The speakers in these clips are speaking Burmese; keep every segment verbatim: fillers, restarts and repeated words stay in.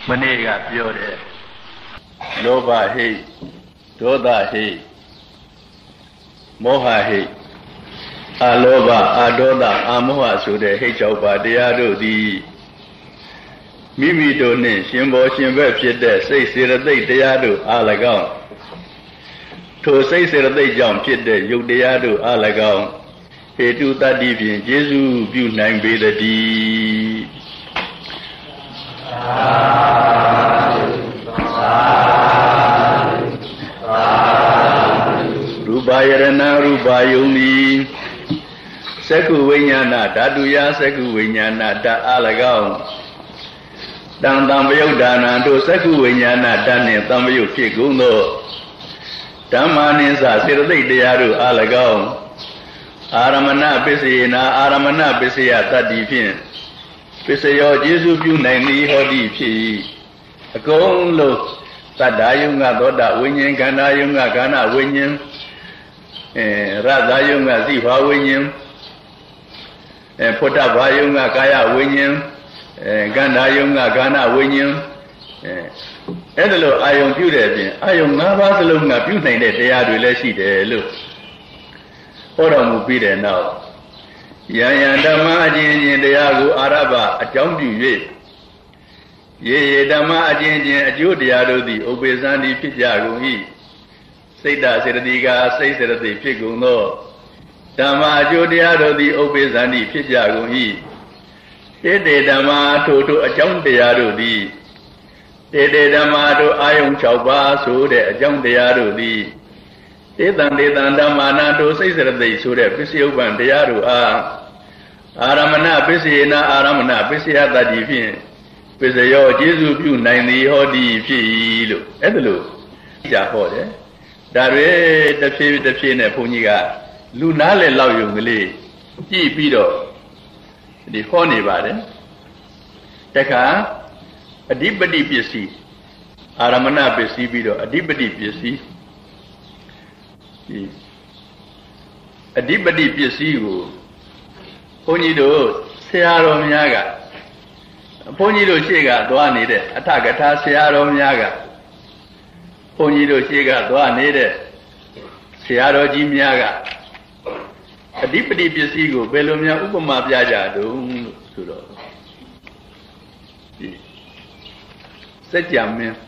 မနေ့ကပြောတယ်လောဘဟိတ်ဒေါသဟိတ်မောဟဟိတ်အလောဘအဒေါသအမောဟဆိုတဲ့ဟိတ်၆ပါးတရားတို့သည်မိမိတို့နှင့်ရှင်ဘောရှင်ဘက်ဖြစ်တဲ့စိတ်စေတသိက်တရားတို့အား၎င်းထိုစိတ်စေတသိက်ကြောင့်ဖြစ်တဲ့ယုတ်တရားတို့အား၎င်းဟေတုတတ္တိဖြင့်ကျေးဇူးပြုနိုင်ပေတည်းရူပယရဏရူပယုံဤသက္ကုဝိညာဏဓာတုယသက္ကုဝိညာဏဓာတ်အား၎င်းတံတံပယုတ်ဒါနံတို့သက္ကုဝိညာဏဓာတ်နှင့်တံပယုတ်ဖြစ်ကုန်သောဓမ္မာနိသစေတသိက်တရားတို့အား၎င်းအာရမဏပစ္စယေနာအာရမဏပစ္စယတတ္တိဖြင့်ပစ္စယောကျေစုပြုနိုင်သည်ဟောတိဖြစ်၏အကုန်လုံးသတ္တယုံကသောတာဝိညာဉ်ခန္ဓာယုံကခန္ဓာဝိညာဉ်အဲရတယုံကသိဘာဝိညာဉ်အဲဖုဒ္ဓဘာယုံကကာယဝိညာဉ်အဲခန္ဓာယုံကခန္ဓာဝိညာဉ်အဲအဲ့ဒါလို့အာယုံပြုတဲ့အပြင်အာယုံ၅ပါးစလုံးကပြုနိုင်တဲ့တရားတွေလည်းရှိတယ်လို့ဟောတော်မူပြီးတဲ့နောက်ယံယံဓမ္မအချင်းချင်းတရားကိုအာရဘအကြောင်းပြု၍ယေယေဓမ္မအချင်းချင်းအကျိုးတရားတို့သည်ဥပ္ပေသန္တိဖြစ်ကြကုန်၏စိတ်တစေတသိကစိတ်စေတသိက်ဖြစ်ကုန်သောဓမ္မအကျိုးတရားတို့သည်ဥပ္ပေသန္တိဖြစ်ကြကုန်၏တေတေဓမ္မထိုထိုအကြောင်းတရားတို့သည်တေတေဓမ္မတို့အာယုံ၆ပါးဆိုတဲ့အကြောင်းတရားတို့သည်တေတံတေတံဓမ္မာနာတို့စိတ်စရသိဆိုတဲ့ပစ္စယုပ္ပံတရားတို့အားအာရမဏပစ္စယေနာအာရမဏပစ္စယတတ္တိဖြင့်ပစ္စယောကျေစုပြုနိုင်သည်ဟောတိဖြစ်၏လို့အဲ့ဒါလို့ကြာဟောတယ်ဒါတွေတစ်ဖြည်းတစ်ဖြည်းနဲ့ဘုန်းကြီးကလူနားလေလောက်ယုံကလေးကြည့်ပြီးတော့ဒီဟောနေပါတယ်တခါအဓိပတိပစ္စည်းအာရမဏပစ္စည်းပြီးတော့အဓိပတိပစ္စည်းဒီအဓိပတိပစ္စည်းကိုဘုန်းကြီးတို့ဆရာတော်များကဘုန်းကြီးတို့ရှေ့ကသွားနေတဲ့အထကထာဆရာတော်များကဘုန်းကြီးတို့ရှေ့ကသွားနေတဲ့ဆရာတော်ကြီးများကအဓိပတိပစ္စည်းကိုဘယ်လိုများဥပမာပြကြတုံးလို့ဆိုတော့ဒီစัจ जा မင်း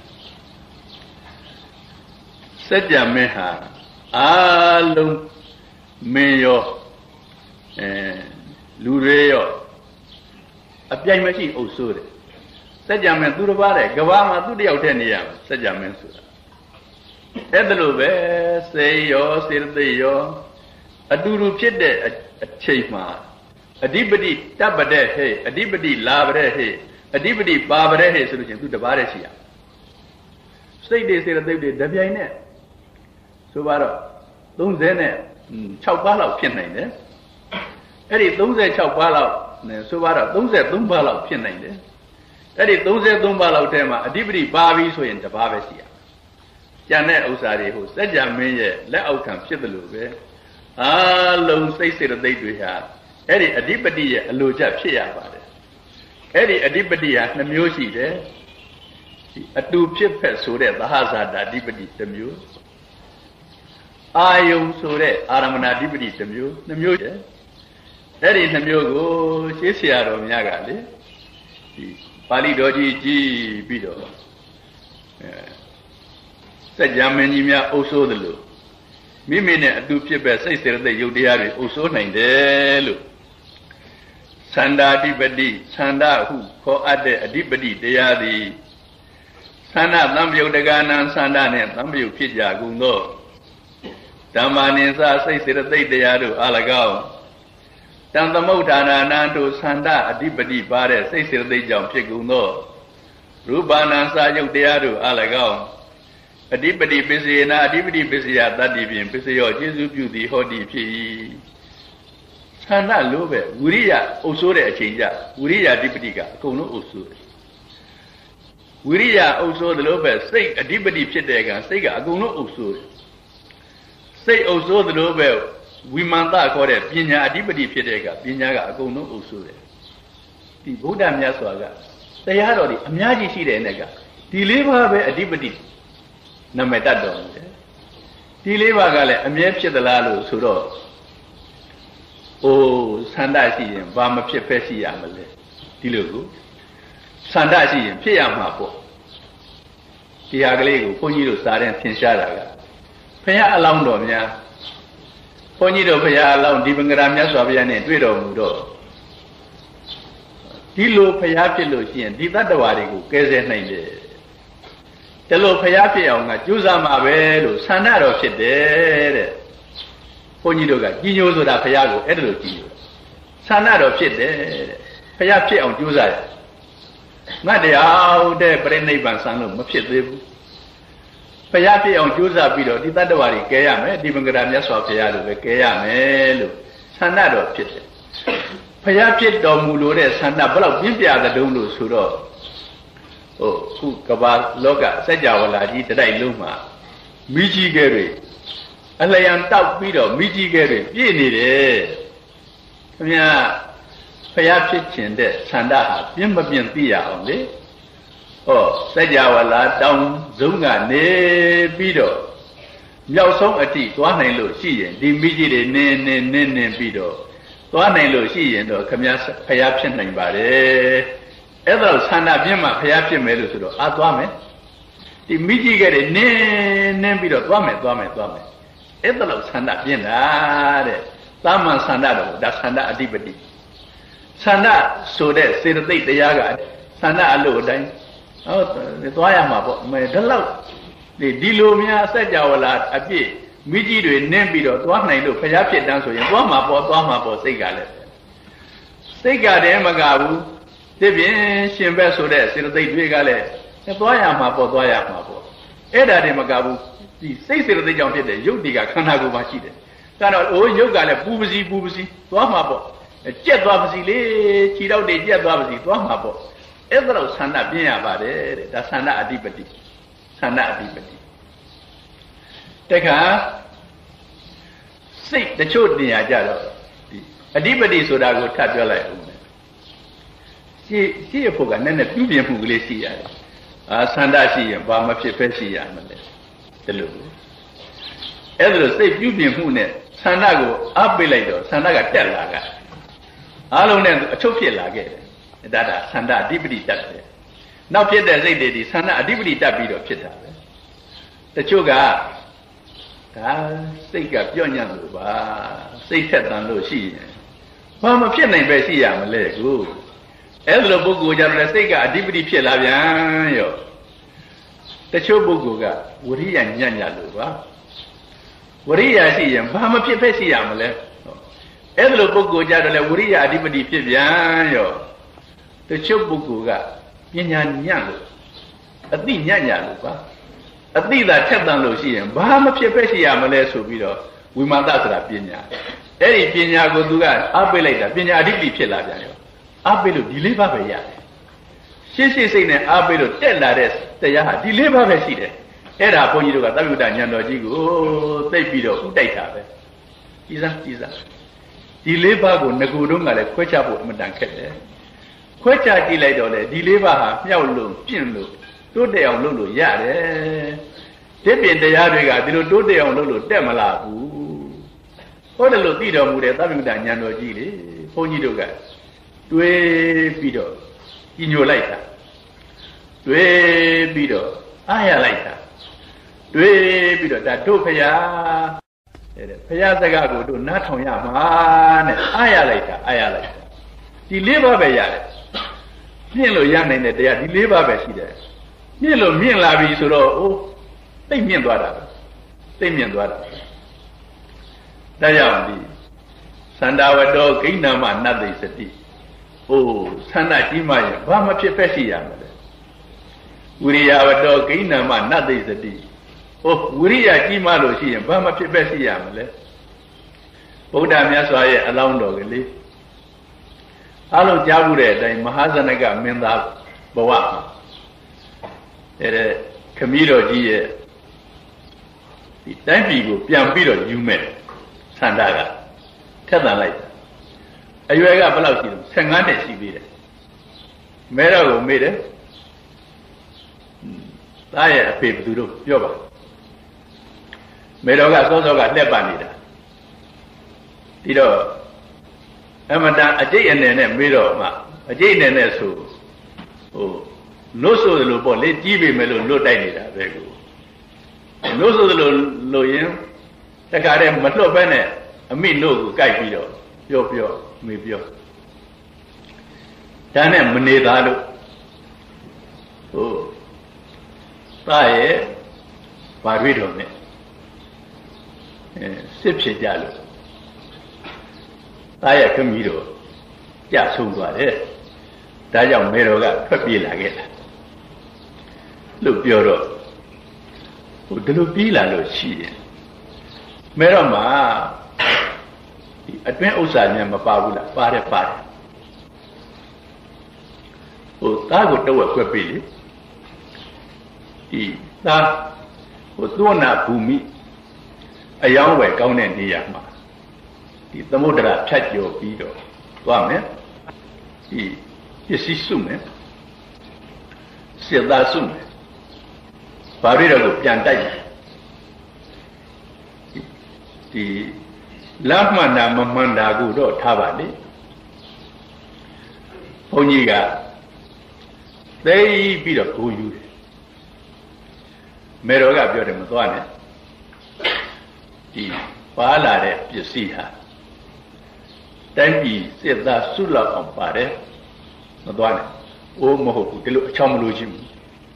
စัจ जा မင်းဟာအားလုံးမင်းရောအဲလူတွေရောအပြိုင်မရှိအုပ်ဆိုးတယ်စัจ जा မင်းသူတစ်ပါးတဲ့ကဘာမှာသူတယောက်တည်းနေရမှာစัจ जा မင်းဆိုတာအဲ့ဒါလို့ပဲစေရောစေတသိက်ရောအတူတူဖြစ်တဲ့အချိန်မှာအဓိပတိတပ်ပတဲ့ဟဲ့အဓိပတိလာပတဲ့ဟဲ့အဓိပတိပါပတဲ့ဟဲ့ဆိုလို့ချင်းသူတစ်ပါးတည်းရှိရစိတ်တွေစေတသိက်တွေတပြိုင်နဲ့ဆိုပါတော့သုံးဆယ်နဲ့၆ပါးလောက်ဖြစ်နိုင်တယ်အဲ့ဒီသုံးဆယ်၆ပါးလောက်နဲ့ဆိုပါတော့သုံးဆယ်သုံးပါးလောက်ဖြစ်နိုင်တယ်အဲ့ဒီသုံးဆယ်သုံးပါးလောက်ထဲမှာအဓိပတိပါပြီဆိုရင်တစ်ပါးပဲရှိရကျန်တဲ့ဥစ္စာတွေဟိုစัจ जा မင်းရဲ့လက်အောက်ခံဖြစ်တယ်လို့ပဲအားလုံးစိတ်စေတသိက်တွေဟာအဲ့ဒီအဓိပတိရဲ့အလိုကျဖြစ်ရပါတယ်အဲ့ဒီအဓိပတိဟာနှမျိုးရှိတယ်အတူဖြစ်ဖက်ဆိုတဲ့သဟဇာတာအဓိပတိတစ်မျိုးအာယုံဆိုတဲ့အာရမဏအဓိပတိတစ်မျိုးနှမျိုးတယ်အဲ့ဒီနှမျိုးကိုရှေးဆရာတော်များကလေဒီပါဠိတော်ကြီးကြည်ပြီးတော့အဲစัจ जा မင်းကြီးများအုပ်ဆိုးတယ်လို့မိမိနဲ့အတူဖြစ်ပဲစိတ်စေတသိက်ယုတ်တရားတွေအုပ်ဆိုးနိုင်တယ်လို့သန္တာအဓိပတိသန္တာဟုခေါ်အပ်တဲ့အဓိပတိတရားသည်သန္တာသံယုတ်တကနာသန္တာနဲ့သံယုတ်ဖြစ်ကြကုန်သောဓမ္မာနိသစိတ်စေတသိက်တရားတို့အား၎င်းတံသမုဋ္ဌာနာနာတို့သန္တာအဓိပတိပါတဲ့စိတ်စေတသိက်ကြောင့်ဖြစ်ကုန်သောရူပနာစာယုတ်တရားတို့အား၎င်းအဓိပတိပစ္စယေနာအဓိပတိပစ္စယတတ္တိဖြင့်ပစ္စယောကျေစုပြုသည်ဟောတိဖြစ်၏သန္တာလို့ပဲဝိရိယအုပ်ဆိုးတဲ့အချိန်ကြဝိရိယအဓိပတိကအကုန်လုံးအုပ်ဆိုးတယ်ဝိရိယအုပ်ဆိုးတယ်လို့ပဲစိတ်အဓိပတိဖြစ်တဲ့ကံစိတ်ကအကုန်လုံးအုပ်ဆိုးတယ်စိတ်အုပ်ဆိုးတယ်လို့ပဲဝိမာန်တခေါ်တဲ့ပညာအဓိပတိဖြစ်တဲ့ကပညာကအကုန်လုံးအုပ်ဆိုးတယ်ဒီဗုဒ္ဓမြတ်စွာကတရားတော်ဒီအများကြီးရှိတယ်နဲ့ကဒီလေးပါးပဲအဓိပတိနာမည်တတ်တော်မူတယ်ဒီလေးပါးကလည်းအမြဲဖြစ်သလားလို့ဆိုတော့အိုးဆန္ဒရှိရင်ဘာမဖြစ်ဖက်ရှိရမလဲဒီလိုကိုဆန္ဒရှိရင်ဖြစ်ရမှာပေါ့ဒီဟာကလေးကိုဘုန်းကြီးတို့စာရင်သင်ရှားတာကဘုရားအလောင်းတော်များဘုန်းကြီးတို့ဘုရားအလောင်းဒီပင်္ဂရာမြတ်စွာဘုရားနဲ့တွေ့တော်မူတော့ဒီလိုဘုရားဖြစ်လို့ရှိရင်ဒီတတ္တဝါတွေကိုကယ်ဆယ်နိုင်တယ်ဒီလိုဘုရားဖြစ်အောင်ကကြိုးစားမှာပဲလို့ဆန္ဒတော်ဖြစ်တယ်တဲ့ဘုန်းကြီးတို့ကကြီးညိုဆိုတာဘုရားကိုအဲ့ဒါလိုကြီးညိုဆန္ဒတော်ဖြစ်တယ်တဲ့ဘုရားဖြစ်အောင်ကြိုးစားရငါတရားတဲ့ပြိဋိဘံဆံလို့မဖြစ်သေးဘူးဘုရားဖြစ်အောင်ကြိုးစားပြီးတော့ဒီတတ္တဝါတွေကဲရမယ်ဒီပင်္ဂရာမြတ်စွာဘုရားလိုပဲကဲရမယ်လို့ဆန္ဒတော်ဖြစ်တယ်ဘုရားဖြစ်တော်မူလို့တဲ့ဆန္ဒဘယ်လောက်ပြင်းပြတဲ့တုံးလို့ဆိုတော့ဟိုခုကဘာလောကစัจ java လာကြီးတိုက်လုံးမှာမိကြီးကဲတွေအလျံတောက်ပြီးတော့မိကြီးကဲတွေပြည့်နေတယ်ခင်ဗျာဘုရားဖြစ်ခြင်းတဲ့ဆန္ဒဟာပြင်းမပြင်းသိရအောင်လေဟောစัจ java လာတောင်းစုံကနေပြီးတော့မြောက်ဆုံးအတိသွားနိုင်လို့ရှိရင်ဒီမိကြီးတွေနင်းနင်းနင်းနင်းပြီးတော့သွားနိုင်လို့ရှိရင်တော့ခင်ဗျာဘုရားဖြစ်နိုင်ပါတယ်အဲ့ဒါဆန္ဒပြင်းမှဘုရားဖြစ်မယ်လို့ဆိုတော့အာသွားမယ်ဒီမိကြီးကလေးနင်းနင်းပြီးတော့သွားမယ်သွားမယ်သွားမယ်အဲ့ဒါလို့ဆန္ဒပြင်းတာတဲ့သာမန်ဆန္ဒတော့ဒါဆန္ဒအဓိပတိဆန္ဒဆိုတဲ့စေတသိက်တရားကဆန္ဒအလို့အတိုင်းဟောသွားရမှာပေါ့မဲဒါလောက်ဒီဒီလိုများစัจ java လာအပြည့်မိကြီးတွေနင်းပြီးတော့သွားနိုင်လို့ဘုရားဖြစ်တန်းဆိုရင်သွားမှာပေါ့သွားမှာပေါ့စိတ်ကလည်းစိတ်ကတည်းမကဘူးဒီပြင်ရှင်ဘက်ဆိုတဲ့စေတသိက်တွေကလည်းသွားရမှာပေါ့သွားရမှာပေါ့အဲ့ဒါတည်းမကဘူးဒီစိတ်စေတသိက်ကြောင့်ဖြစ်တဲ့ယုတ်ဒီကခန္ဓာကိုယ်မှာရှိတယ်ဒါတော့အိုးယုတ်ကလည်းပူပစီပူပစီသွားမှာပေါ့ကြက်သွားပစီလေခြေတော့တွေကြက်သွားပစီသွားမှာပေါ့အဲ့ဒါတော့ဆန္ဒပြင်းရပါတယ်တဲ့ဒါဆန္ဒအဓိပတိဆန္ဒအဓိပတိတခါစိတ်တချို့နေရာကြတော့ဒီအဓိပတိဆိုတာကိုထပ်ပြောလိုက်အောင်ရှေ့ရှေ့ဖို့ကနည်းနည်းပြုပြင်မှုကလေးရှိရတယ်အာဆန္ဒရှိရင်ဘာမဖြစ်ဖက်ရှိရမလဲဒီလိုအဲ့ဒါလို့စိတ်ပြုပြင်မှုနဲ့ဆန္ဒကိုအပိတ်လိုက်တော့ဆန္ဒကတက်လာကအားလုံးနဲ့အချုပ်ဖြစ်လာခဲ့တယ်ဒါဒါဆန္ဒအဓိပတိတက်တယ်နောက်ဖြစ်တဲ့စိတ်တွေဒီဆန္ဒအဓိပတိတက်ပြီးတော့ဖြစ်တာပဲတချို့ကဒါစိတ်ကပြော့ညံ့လို့ပါစိတ်ထက်တန်လို့ရှိရင်ဘာမဖြစ်နိုင်ပဲရှိရမလဲကိုအဲ့လိုပုဂ္ဂိုလ်ကြတော့စိတ်ကအဓိပတိဖြစ်လာပြန်ရောတချို့ပုဂ္ဂိုလ်ကဝရိယညံ့ညံ့လို့ပါဝရိယရှိရင်ဘာမဖြစ်ဖက်ရှိရမလဲအဲ့လိုပုဂ္ဂိုလ်ကြတော့လေဝရိယအဓိပတိဖြစ်ပြန်ရောတချို့ပုဂ္ဂိုလ်ကပညာညံ့လို့အသိညံ့ညံ့လို့ပါအသိသာထက်သန်လို့ရှိရင်ဘာမဖြစ်ဖက်ရှိရမလဲဆိုပြီးတော့ဝိမာသဆိုတာပညာအဲ့ဒီပညာကိုသူကအားပေးလိုက်တာပညာအဓိပတိဖြစ်လာပြန်ရောအားပေးလို့ဒီလေးပါးပဲရတယ်ရှင်းရှင်းစိတ်နဲ့အားပေးလို့တက်လာတဲ့တရားဟာဒီလေးပါးပဲရှိတယ်အဲ့ဒါဘုန်းကြီးတို့ကသဗ္ဗုဒ္ဓဉာဏ်တော်ကြီးကိုသိပြီးတော့ဥတိုက်တာပဲကြည်စားကြည်စားဒီလေးပါးကိုငကူတုံးကလည်းခွဲခြားဖို့အမတန်ခက်တယ်ခွဲခြားကြည့်လိုက်တော့လေဒီလေးပါးဟာမြောက်လို့ပြင့်လို့တိုးတက်အောင်လုပ်လို့ရတယ်ဒီပြင်တရားတွေကဒီလိုတိုးတက်အောင်လုပ်လို့တက်မလာဘူးဟုတ်တယ်လို့သိတော်မူတဲ့သဗ္ဗုဒ္ဓဉာဏ်တော်ကြီးလေဘုန်းကြီးတို့ကတွေးပြီးတော့ကြီးညိုလိုက်တာတွေးပြီးတော့အားရလိုက်တာတွေးပြီးတော့ဒါတို့ဖရာတဲ့ဖရာစကားကိုတို့နားထောင်ရမှာနဲ့အားရလိုက်တာအားရလိုက်တာဒီလေးပါးပဲရတယ်မြင့်လို့ရနိုင်တဲ့တရားဒီလေးပါးပဲရှိတယ်မြင့်လို့မြင့်လာပြီဆိုတော့အိုးသိမြင့်သွားတာသိမြင့်သွားတာဒါကြောင့်ဒီသန္တာဝတ္တောဂိဏမနတ္တိစတိအိုးဆန္ဒကြီးမှရင်ဘာမဖြစ်ဖက်ရှိရမလဲဝိရိယဝတ္တောဂိဏမနတ္တိစတိအိုးဝိရိယကြီးမှလို့ရှိရင်ဘာမဖြစ်ဖက်ရှိရမလဲဗုဒ္ဓမြတ်စွာရဲ့အလောင်းတော်ကလေးအလုံးကြားမှုတဲ့အတိုင်းမဟာဇနကမင်းသားဘဝမှာအဲ့ဒါခမည်းတော်ကြီးရဲ့ဒီတိုင်းပြည်ကိုပြန်ပြီးတော့ယူမဲ့ဆန္ဒကထက်သန်လိုက်အရွယ်ကဘယ်လောက်ရှိလဲဆယ်ငါးနှစ်ရှိပြီတဲ့မဲတော့ကိုမေးတယ်သားရဲ့အဖေဘယ်သူတို့ပြောပါမဲတော်ကစောစောကလှက်ပတ်နေတာဒီတော့အမတန်အကျိတ်အနေနဲ့မေးတော့မှအကျိတ်အနေနဲ့ဆိုဟိုလွတ်ဆိုသလိုပေါ့လေကြီးပေမဲ့လို့လွတ်တိုက်နေတာပဲကိုလွတ်ဆိုသလိုလို့ရင်တခါတည်းမလွတ်ဘဲနဲ့အမိတို့ကိုကြိုက်ပြီးတော့ပြောပြောမေးပြောဒါနဲ့မနေသားလို့ဟိုသားရဲ့ဘာတွေ့တော့နဲ့အဲစစ်ဖြစ်ကြလို့သားရဲ့ခမီးတော့ကြဆုံးသွားတယ်ဒါကြောင့်မေတော်ကထွက်ပြေးလာခဲ့တာလို့ပြောတော့ဟိုဒီလိုပြေးလာလို့ရှိရင်မေတော်မှာဒီအတွင်းဥစ္စာများမပါဘူးလားပါတယ်ပါတယ်ဟိုသားကိုတဝက်ခွက်ပြီလေဒီသားဟိုသောနာဘူမိအယောင်းဝယ်ကောင်းတဲ့နေရာမှာဒီသမုဒ္ဒရာဖြတ်ကျော်ပြီးတော့သွားမယ်ဒီပစ္စည်းစုမယ်စေသားစုမယ်ဘာတွေတော့ကိုပြန်တိုက်တယ်ဒီလမ်းမှန်တာမမှန်တာကိုတော့ထားပါလေဘုန်းကြီးကသိပြီးတော့ကိုယူတယ်မေတော်ကပြောတယ်မသွားနဲ့ဒီပါလာတဲ့ပစ္စည်းဟာတိုင်းပြည်စစ်သားစုလောက်အောင်ပါတယ်မသွားနဲ့အိုးမဟုတ်ဘူးဒီလိုအချောင်းမလို့ရှိဘူး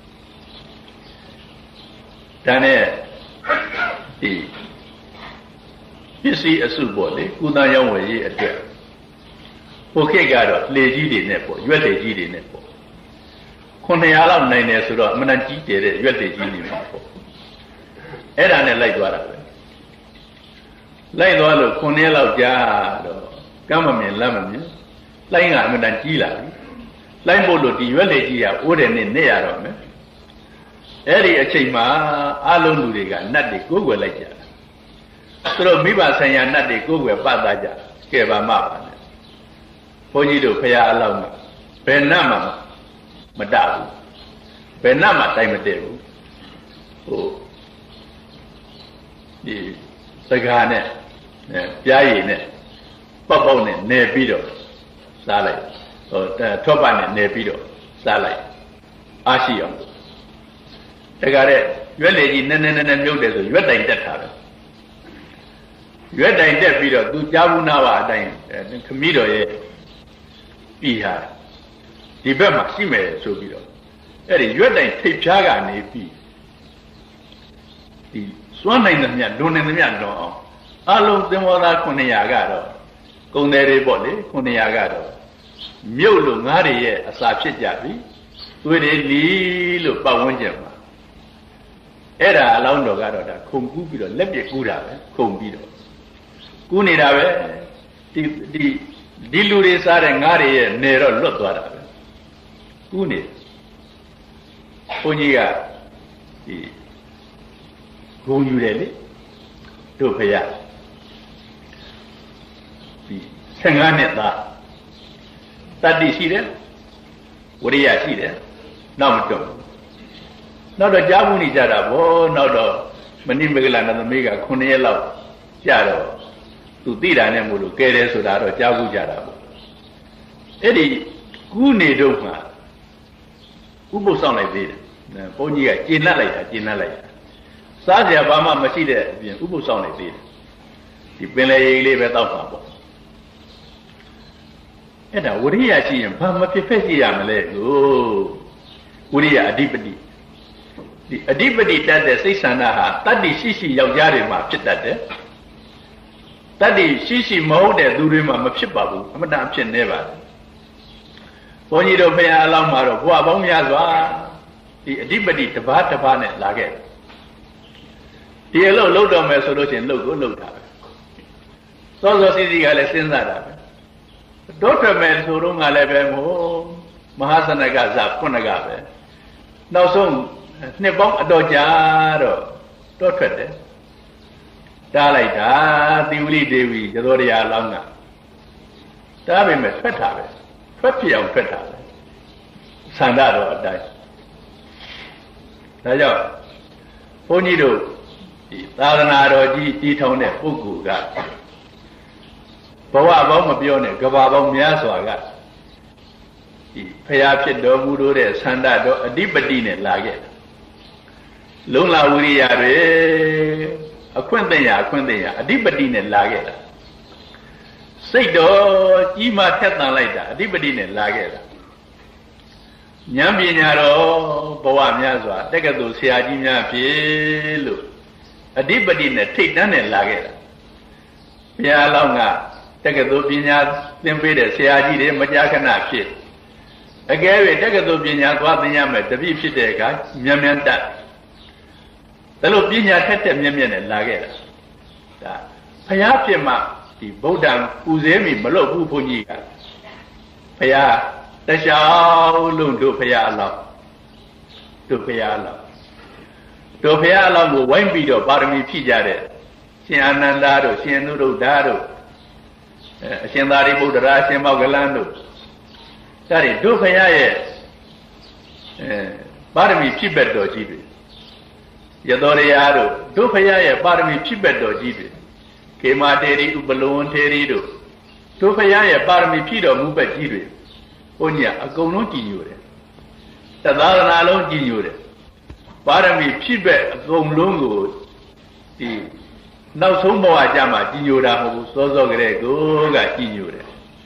ဒါနဲ့ဒီပစ္စည်းအစုပေါ့လေကုသရောင်းဝယ်ရေးအတွက်ဟိုခေတ်ကတော့လေကြီးတွေနဲ့ပေါ့ရွက်လေကြီးတွေနဲ့ပေါ့ခုနှစ်ရာလောက်နိုင်တယ်ဆိုတော့အမှန်တန်ကြီးတယ်တဲ့ရွက်လေကြီးတွေမှာပေါ့အဲ့ဒါနဲ့လိုက်သွားတာပဲလိုက်သွားလို့ခုနှစ်လောက်ကြာတော့ကမ်းမမြင်လမ်းမမြင်လိုင်းကအမှန်တန်ကြီးလာပြီလိုင်းဖို့လို့ဒီရွက်လေကြီးကအိုးတယ်နဲ့နေရတော့မယ်အဲ့ဒီအချိန်မှာအလုံးလူတွေကနတ်တွေကိုယ်ွယ်လိုက်ကြတာသူတို့မိဘဆိုင်ရာနတ်တွေကိုယ်ွယ်ပတ်သားကြကဲပါမပါနဲ့ဘုန်းကြီးတို့ဖရာအလောင်းကဘယ်နတ်မှမတဘူးဘယ်နတ်မှတိုင်မတည့်ဘူးဟိုဒီစကားနဲ့ပြားရည်နဲ့ပတ်ပေါက်နဲ့နေပြီးတော့စားလိုက်ဟိုထော့ပတ်နဲ့နေပြီးတော့စားလိုက်အားရှိအောင်တခါတဲ့ရွက်လေကြီးနည်းနည်းနည်းနည်းမြုပ်တယ်ဆိုရွက်တိုင်တက်တာပဲရွက်တိုင်တက်ပြီးတော့သူကြားဘူးနာပါအတိုင်းခမီးတော်ရဲ့ပြီးဟာဒီဘက်မှာရှိမယ်ဆိုပြီးတော့အဲ့ဒီရွက်တိုင်ထိပ်ဖြားကနေပြီးဒီစွမ်းနိုင်သမျှလွန်နိုင်သမျှလွန်အောင်အလုံးသင်္ဘောသားခုနှစ်ရာကတော့ကုံတယ်တွေပေါ့လေခုနှစ်ရာကတော့မြုပ်လို့ငါးတွေရဲ့အစာဖြစ်ကြပြီသွေးတွေလီလို့ပတ်ဝန်းကျင်မှာအဲ့ဒါအလောင်းတော်ကတော့ဒါခုံကူးပြီးတော့လက်ပြကူးတာပဲခုံပြီးတော့ကူးနေတာပဲဒီဒီဒီလူတွေစားတဲ့ငါးတွေရဲ့နေတော့လွတ်သွားတာပဲကူးနေဘုန်းကြီးကဒီဂုံယူတယ်လေတို့ဖယားဒီဆယ်ငါးနှစ်သားတတ္တိရှိတယ်ဝရိယရှိတယ်နောက်မတွတ်နောက်တော့ကြားမှုနေကြတာဗောနောက်တော့မဏိမဂလနသမီးကခုနှစ်ရက်လောက်ကြာတော့သူသိတာနဲ့မို့လို့ကဲတယ်ဆိုတာတော့ကြားဘူးကြတာဗောအဲ့ဒီကူးနေတော့မှဥပုသ်ဆောင်လိုက်သေးတယ်ဘုန်းကြီးကကျင့်နှက်လိုက်တာကျင့်နှက်လိုက်တာစားကြဘာမှမရှိတဲ့အပြင်ဥပုသ်ဆောင်လိုက်သေးတယ်ဒီပင်လေရိပ်လေးပဲတောက်ပါပေါ့အဲ့ဒါဝရိယရှိရင်ဘာမဖြစ်ဖက်ရှိရမလဲကိုဝရိယအဓိပတိဒီအဓိပတိတတ်တဲ့စိတ်ဆန္ဒဟာတတ္တိရှိရှိယောက်ျားတွေမှာဖြစ်တတ်တယ်တတ္တိရှိရှိမဟုတ်တဲ့သူတွေမှာမဖြစ်ပါဘူးအမှန်တန်ဖြစ်နေပါတယ်ဘုန်းကြီးတို့ဖရာအလောင်းမှာတော့ဘုရားပေါင်းများစွာဒီအဓိပတိတစ်ပါးတစ်ပါးနဲ့လာခဲ့ဒီအလုပ်လုပ်တော့မယ်ဆိုလို့ချင်းလုပ်ကိုလုပ်တာပဲစောစောစီစီကလည်းစဉ်းစားတာပဲတော့ထွက်မယ်ဆိုတော့ငါလည်းပဲမို့မဟာစနကဇခုနကပဲနောက်ဆုံးနှစ်ပေါင်းအတော်ကြာတော့တော့ထွက်တယ်တားလိုက်တာသီဝလိဒေဝီကျော်တော်တရားလောင်းကတားပေမဲ့ထွက်တာပဲထွက်ပြအောင်ထွက်တာပဲ Sandaro died. Naja, Ponido, Taranaro, G. Tone, Ugu got. Bawa Bama Bione, Gavabo Miaswaga. Payapit do Mudo, Sandado, a deep Badine Laget. Lula Uriare, a Quentia, Quentia, a deep Badine Laget. Say do, Ima Tetna later, a deep Badine Laget. Nyambinyaro, Bawa Miaswa, take a do Siajina Pilu. A deep Badine, take none and Laget. Pia Longa, take a do Pinas, then pay the Siaji, Majacana Pit. Again, take a do Pinas, what the Yamet, the beef shiteka, Yamian. The Lupina Tete Yamian and Laget. Payapima, the Bodam, Uzemi, Malo Pupunika. Paya, the Shao Lun to Payala. To Payala. To Payala will wine beat or Barami Pijare. Sianandado, Sianudo Dado. Siandari Budara, Siamagalando. Sorry, do Payaye. Barami Pibedo Jibi. Yadoriado, do Payaye, Barami Pibedo Jibi. Kema Teri, Ubalon Terido. Do Payaye, Barami Pido, Muba Jibi. Onya, a Gono Ginure. Tadala alone Ginure. Barami Pibe, Gomlungo. Now so more Ajama, Ginura, who so Grego, Ginure.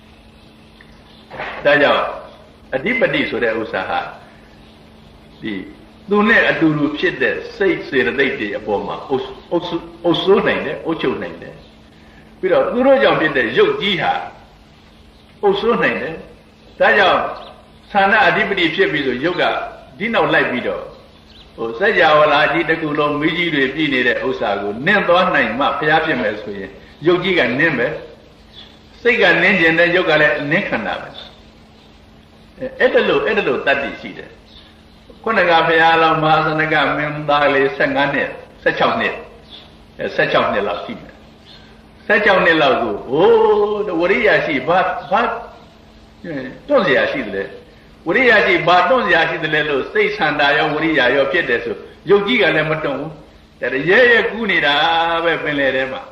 Daja, a deeper dish with Usaha. The Dune Aduru Pit there, say, say the lady upon my also named, Ocho named. Without Gurojam did the Yo Jiha, also named. Daja, Sana Adipati Pip with yoga, Dino like Vido. O Saja, I did the Gulon, Miji, the Pini, Osago, Nendo nine map, Piapim as we, Yogi and Nimbe. Sega Ninja and Yoga Nikanabas. Edalo, Edalo, that is it. Konagapayala, Mazanaga, Mendale, Sangane, such of net, such of Nella female. Such of Nella go, oh, the Waria she, but, but, don't see she there. Waria she, but don't see the Lelo, say Sandaya, Waria, your Pieteso, Yogi and Lematon, that a Yaya Gunida, Venerema.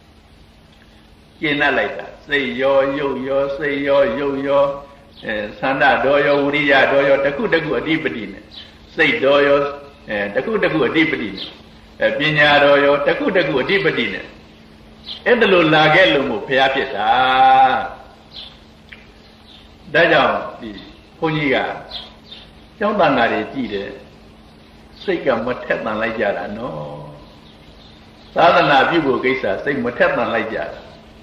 Yena like that. Say yo, yo, yo, say yo, yo, yo. Sanda doyo, Uria doyo, Taku Taku a deepadine. Say doyo, Taku Taku a deepadine. Pinya doyo, Taku Taku a deepadine. Edalo Lagelum, Piapita. Daja, the Poniga. Don't Banari Tide. Say Matetna like Jara, no. Sadana people Gesa, say Matetna like Jara.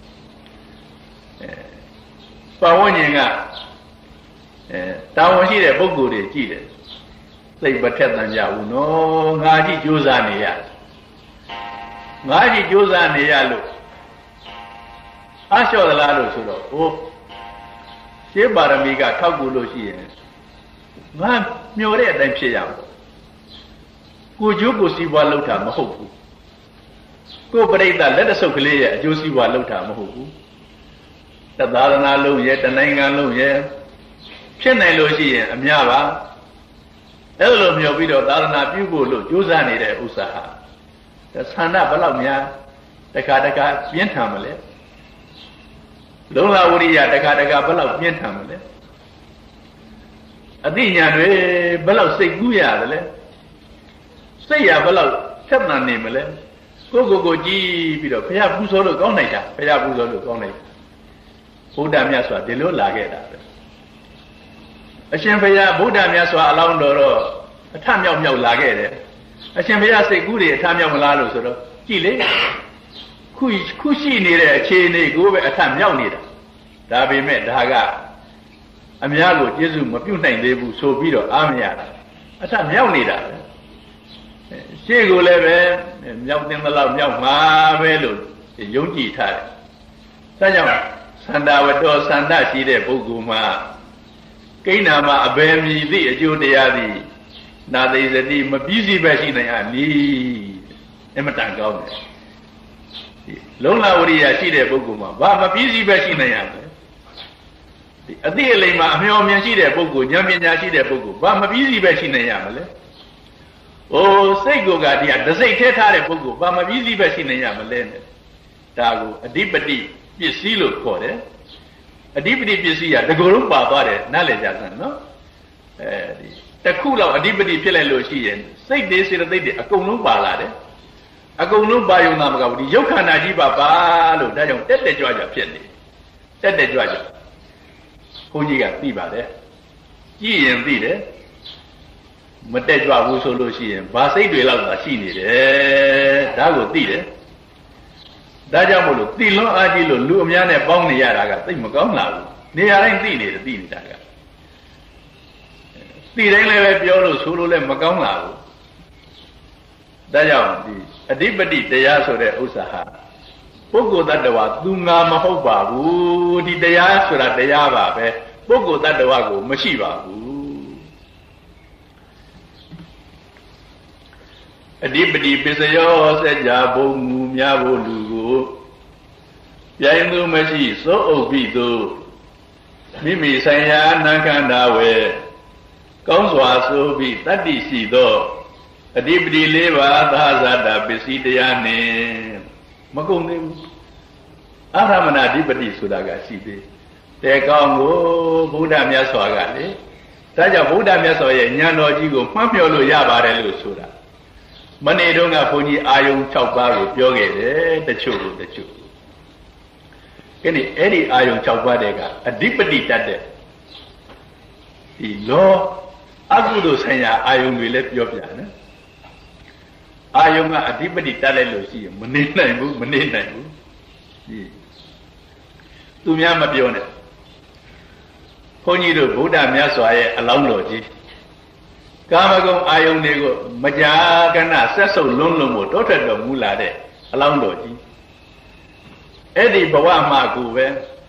Pawanya, Tawashi, a book good, cheated. Say, but tell them, no, Nadi Juzania. Nadi Juzania look. I saw the Lado Sudo. Oh, Shebaramiga, Taguloshi. Man, you're there, then she out. Could you go see Waluta Mahoku? Go break that letter so clear, you see Waluta Mahoku. The Dalana Lu yet, the Nanga Lu yet. Chennai Loshi, a Miava. Elo mio video, Dalana Bubu, Juzani, Usaha. The Sanda Balamia, the Kadaka, Yentamale. Lola Uria, the Kadaka Balam, Yentamale. Adinia, Balam say Guya, say ya Balam, Chapman Nimele. Go go go, G, Pido, Paya Busolo Goneta, Paya Busolo Goneta. Buddha Miaswa, the Lola get a champaya, Buddha Miaswa along the a time of your lagere. A champaya say good a time of Malalo, so Chile. Kushi needed a chain, go a time young neither. That be met Daga. Amiago, Jesum, a few names they will so be Amia. A time young neither. She go leve, and young in the love young Marvelo, the young tea type. Sayam. Sanda Wado Sanda Side Boguma Kainama Abemi, the Judiadi. Now there is a name of busy machine and need Ematan Government. Lola Uria Side Boguma, Baba busy machine. အတိအလိမ္မာအမျော်မြင်ရှိတဲ့ပုဂ္ဂိုလ်ဉာဏ်ပညာရှိတဲ့ပုဂ္ဂိုလ်ဘာမပြီးစီပဲရှိနေရမလဲ။အိုးစိတ်ကိုကဒီကတစိတ်ထဲထားတဲ့ပုဂ္ဂိုလ်ဘာမပြီးစီပဲရှိနေရမလဲနဲ့ဒါကိုအဓိပတိပစ္စည်းလို့ခေါ်တယ်။အဓိပတိပစ္စည်းကတကူလုံးပါသွားတယ်နားလည်ကြစမ်းနော်။အဲဒီတစ်ခုလောက်အဓိပတိဖြစ်လိုက်လို့ရှိရင်စိတ်တွေစေတသိက်တွေအကုန်လုံးပါလာတယ်။အကုန်လုံးပါယုံတာမကဘူးဒီရုပ်ခန္ဓာကြီးပါပါလို့ဒါကြောင့်တက်တက်ကြွကြွဖြစ်နေတက်တက်ကြွကြွဘုန်းကြီးကသိပါတယ်ကြည့်ရင်သိတယ်မတက်ကြွဘူးဆိုလို့ရှိရင်ဘာစိတ်တွေလောက်သာရှိနေတယ်ဒါကိုသိတယ်ဒါကြောင့်မို့လို့သိလွန်အားကြီးလို့လူအများနဲ့ပေါင်းနေရတာကသိမကောင်းလာဘူးနေရာတိုင်းသိနေတယ်သိနေတာကသိတိုင်းလည်းပဲပြောလို့ဆိုလို့လည်းမကောင်းလာဘူးဒါကြောင့်ဒီအဓိပတိတရားဆိုတဲ့ဥစ္စာဟာပုဂ္ဂိုလ်တ attva သူငါမဟုတ်ပါဘူးဒီတရားဆိုတာတရားပါပဲပုဂ္ဂိုလ်တ attva ကိုမရှိပါဘူးအဓိပတိပစ္စယောစัจ जा ဘုံမူများဖို့လူကိုပြိုင်သူမရှိစိုးအုပ်ပြီးသူမိမိဆိုင်ရာနာခန္ဓာဝေကောင်းစွာဆိုပြီးတတ္တိရှိသောအဓိပတိလေးပါးသာဇာတာပစ္စည်းတရားနှင့်မကုန်သေးဘူးအာရမဏအဓိပတိဆိုတာကရှိသေးတယ်ကောင်းကိုဘုရားမြတ်စွာကလေဒါကြောင့်ဘုရားမြတ်စွာရဲ့ဉာဏ်တော်ကြီးကိုမှတ်ပြောလို့ရပါတယ်လို့ဆိုတာမနေ့တုန်းကဘုန်းကြီးအာယုံ၆ပါးကိုပြောခဲ့တယ်တချို့ကိုတချို့အဲ့ဒီအဲ့ဒီအာယုံ၆ပါးတွေကအဓိပတိတတ်တဲ့ဒီလောအကုသိုလ်ဆိုင်ရာအာယုံတွေလည်းပြောပြတယ်အာယုံကအဓိပတိတတ်လိုက်လို့ရှိရင်မနေနိုင်ဘူးမနေနိုင်ဘူးဒီသူများမပြောနဲ့ဘုန်းကြီးတို့ဗုဒ္ဓမြတ်စွာရဲ့အလောင်းတော်ကြီးကာမဂုဏ်အာယုန်တွေကိုမကြာခဏဆက်ဆုပ်လွန်းလွန်းမို့တောထွက်တော်မူလာတဲ့အလောင်းတော်ကြီးအဲ့ဒီဘဝမှာကိုပဲ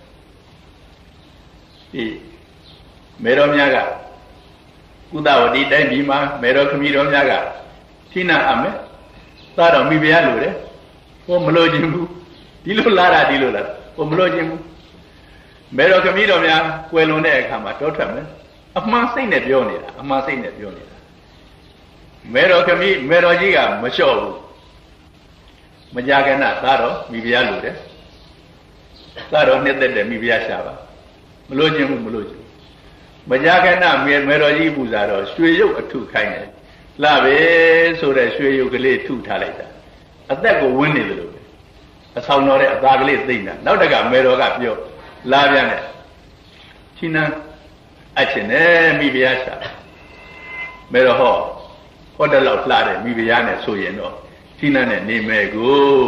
ဒီမေတော်များကကုသဝတိတိုင်းပြည်မှာမေတော်ခမီးတော်များကထိနာအမယ်သာတော်မိဖုရားလိုတယ်ဟိုမလို့ခြင်းဘူးဒီလိုလာတာဒီလိုလာဟိုမလို့ခြင်းဘူးမေတော်ခမီးတော်များကွယ်လွန်တဲ့အခါမှာတောထွက်မယ်အမှန်စိတ်နဲ့ပြောနေတာအမှန်စိတ်နဲ့ပြောနေတာမေတော်ခမီးမေတော်ကြီးကမလျှော့ဘူးမကြခဏသာတော်မိဖုရားလိုတယ်သာတော်နှစ်သက်တယ်မိဖုရားရှာပါမလို့ခြင်းဘူးမလို့ခြင်းမကြခဏမေမေတော်ကြီးပူဇာတော့ရွှေရုပ်အထုခိုင်းတယ်လာပဲဆိုတဲ့ရွှေရုပ်ကလေးထုထားလိုက်တာအသက်ကိုဝင်းနေတယ်လို့အဆောင်တော်တဲ့အသားကလေးသိမ့်တာနောက်တကမေတော်ကပြောလာပြန်တယ်ချင်းနှံအချင်းနဲ့မိဖုရားရှာမေတော်ဟောဟောတယ်လောက်လှတယ်မိဖုရားနဲ့ဆိုရင်တော့ချင်းနှံနဲ့နေမယ်ကို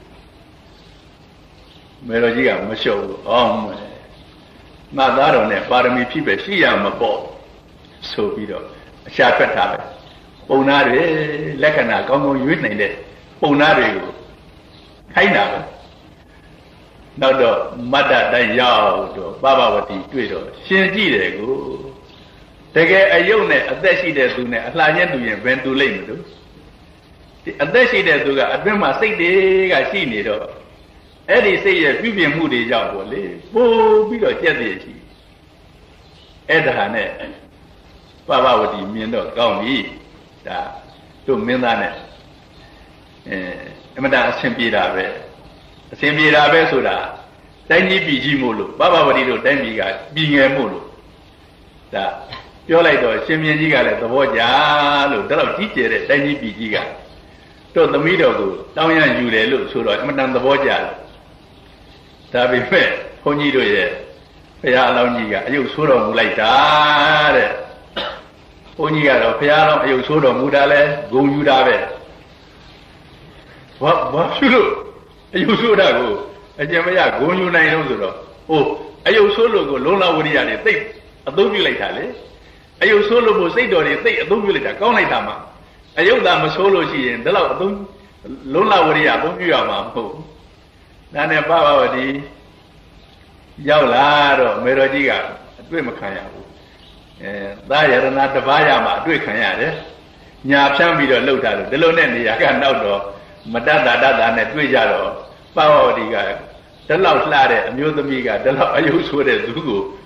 မေတော်ကြီးကမလျှော့ဘူးအောင်းမယ်မသားတော်နဲ့ပါရမီဖြစ်ပဲရှိရမှာပေါ့ဆိုပြီးတော့အရှာထွက်ထားပဲပုံနာတွေလက္ခဏာကောင်းကောင်းရွေးနိုင်တဲ့ပုံနာတွေကိုခိုင်းတာပဲနောက်တော့မတ္တတိုင်းရောက်တော့ပပဝတိတွေ့တော့ရှင်ကြည့်တယ်ကိုတကယ်အယုတ်နဲ့အသက်ရှိတဲ့သူနဲ့အလှချင်းသူရင်ဘယ်သူလိမ့်မလို့ဒီအသက်ရှိတဲ့သူကအတွင်းမှာစိတ်တွေကရှိနေတော့အဲ့ဒီစိတ်ရဲ့ပြုပြင်မှုတွေကြောင့်ပေါ့လေပို့ပြီးတော့ကြက်တည်းရှိအဲ့ဒါနဲ့ပပဝတိမြင်တော့ကောင်းပြီဒါတို့မင်းသားနဲ့အဲအမတန်အဆင်ပြေတာပဲအဆင်ပြေတာပဲဆိုတာတိုင်းကြီးပြည်ကြီးမို့လို့ပပဝတိတို့တိုင်းပြည်ကပြည်ငယ်မို့လို့ဒါပြောလိုက်တော့ရှင်မြင်းကြီးကလည်းသဘောကျလို့ဒါတော့ကြီးကျယ်တဲ့တိုင်းကြီးပြည်ကြီးကတို့သမီးတော်ကိုတောင်းရယူတယ်လို့ဆိုတော့အမတန်သဘောကျတယ်ဒါပေမဲ့ဘုန်းကြီးတို့ရဲ့ဘုရားအလောင်းကြီးကအယုတ်ဆိုးတော်မူလိုက်တာတဲ့ဘုန်းကြီးကတော့ဘုရားတော်အယုတ်ဆိုးတော်မူတာလဲဂုံယူတာပဲဘာဘာဖြစ်လို့အယုတ်ဆိုးတာကိုအကျင့်မရဂုံယူနိုင်လို့ဆိုတော့ဟိုအယုတ်ဆိုးလို့ကိုလုံးလာဝိရိယတွေသိအသုံးပြုလိုက်တာလေအယုတ်ဆိုးလို့ကိုစိတ်တော်တွေသိအသုံးပြုလိုက်တာကောင်းလိုက်တာမှအယုတ်သာမဆိုးလို့ရှိရင်ဒါတော့အသုံးလုံးလာဝိရိယအသုံးပြုရမှာမဟုတ်ဒါနဲ့ပပဝတိရောက်လာတော့မေတော်ကြီးကအတွေ့မခံရဘူးအဲသာယရဏတပါးရမှာအတွေ့ခံရတယ်ညာဖြန်းပြီးတော့လှုပ်တာလို့ဒီလိုနဲ့နေရာကနောက်တော့မတတ်တာတတ်တာနဲ့တွေ့ကြတော့ပပဝတိကတလောက်လှတဲ့အမျိုးသမီးကတလောက်အယုဆိုးတဲ့သူကို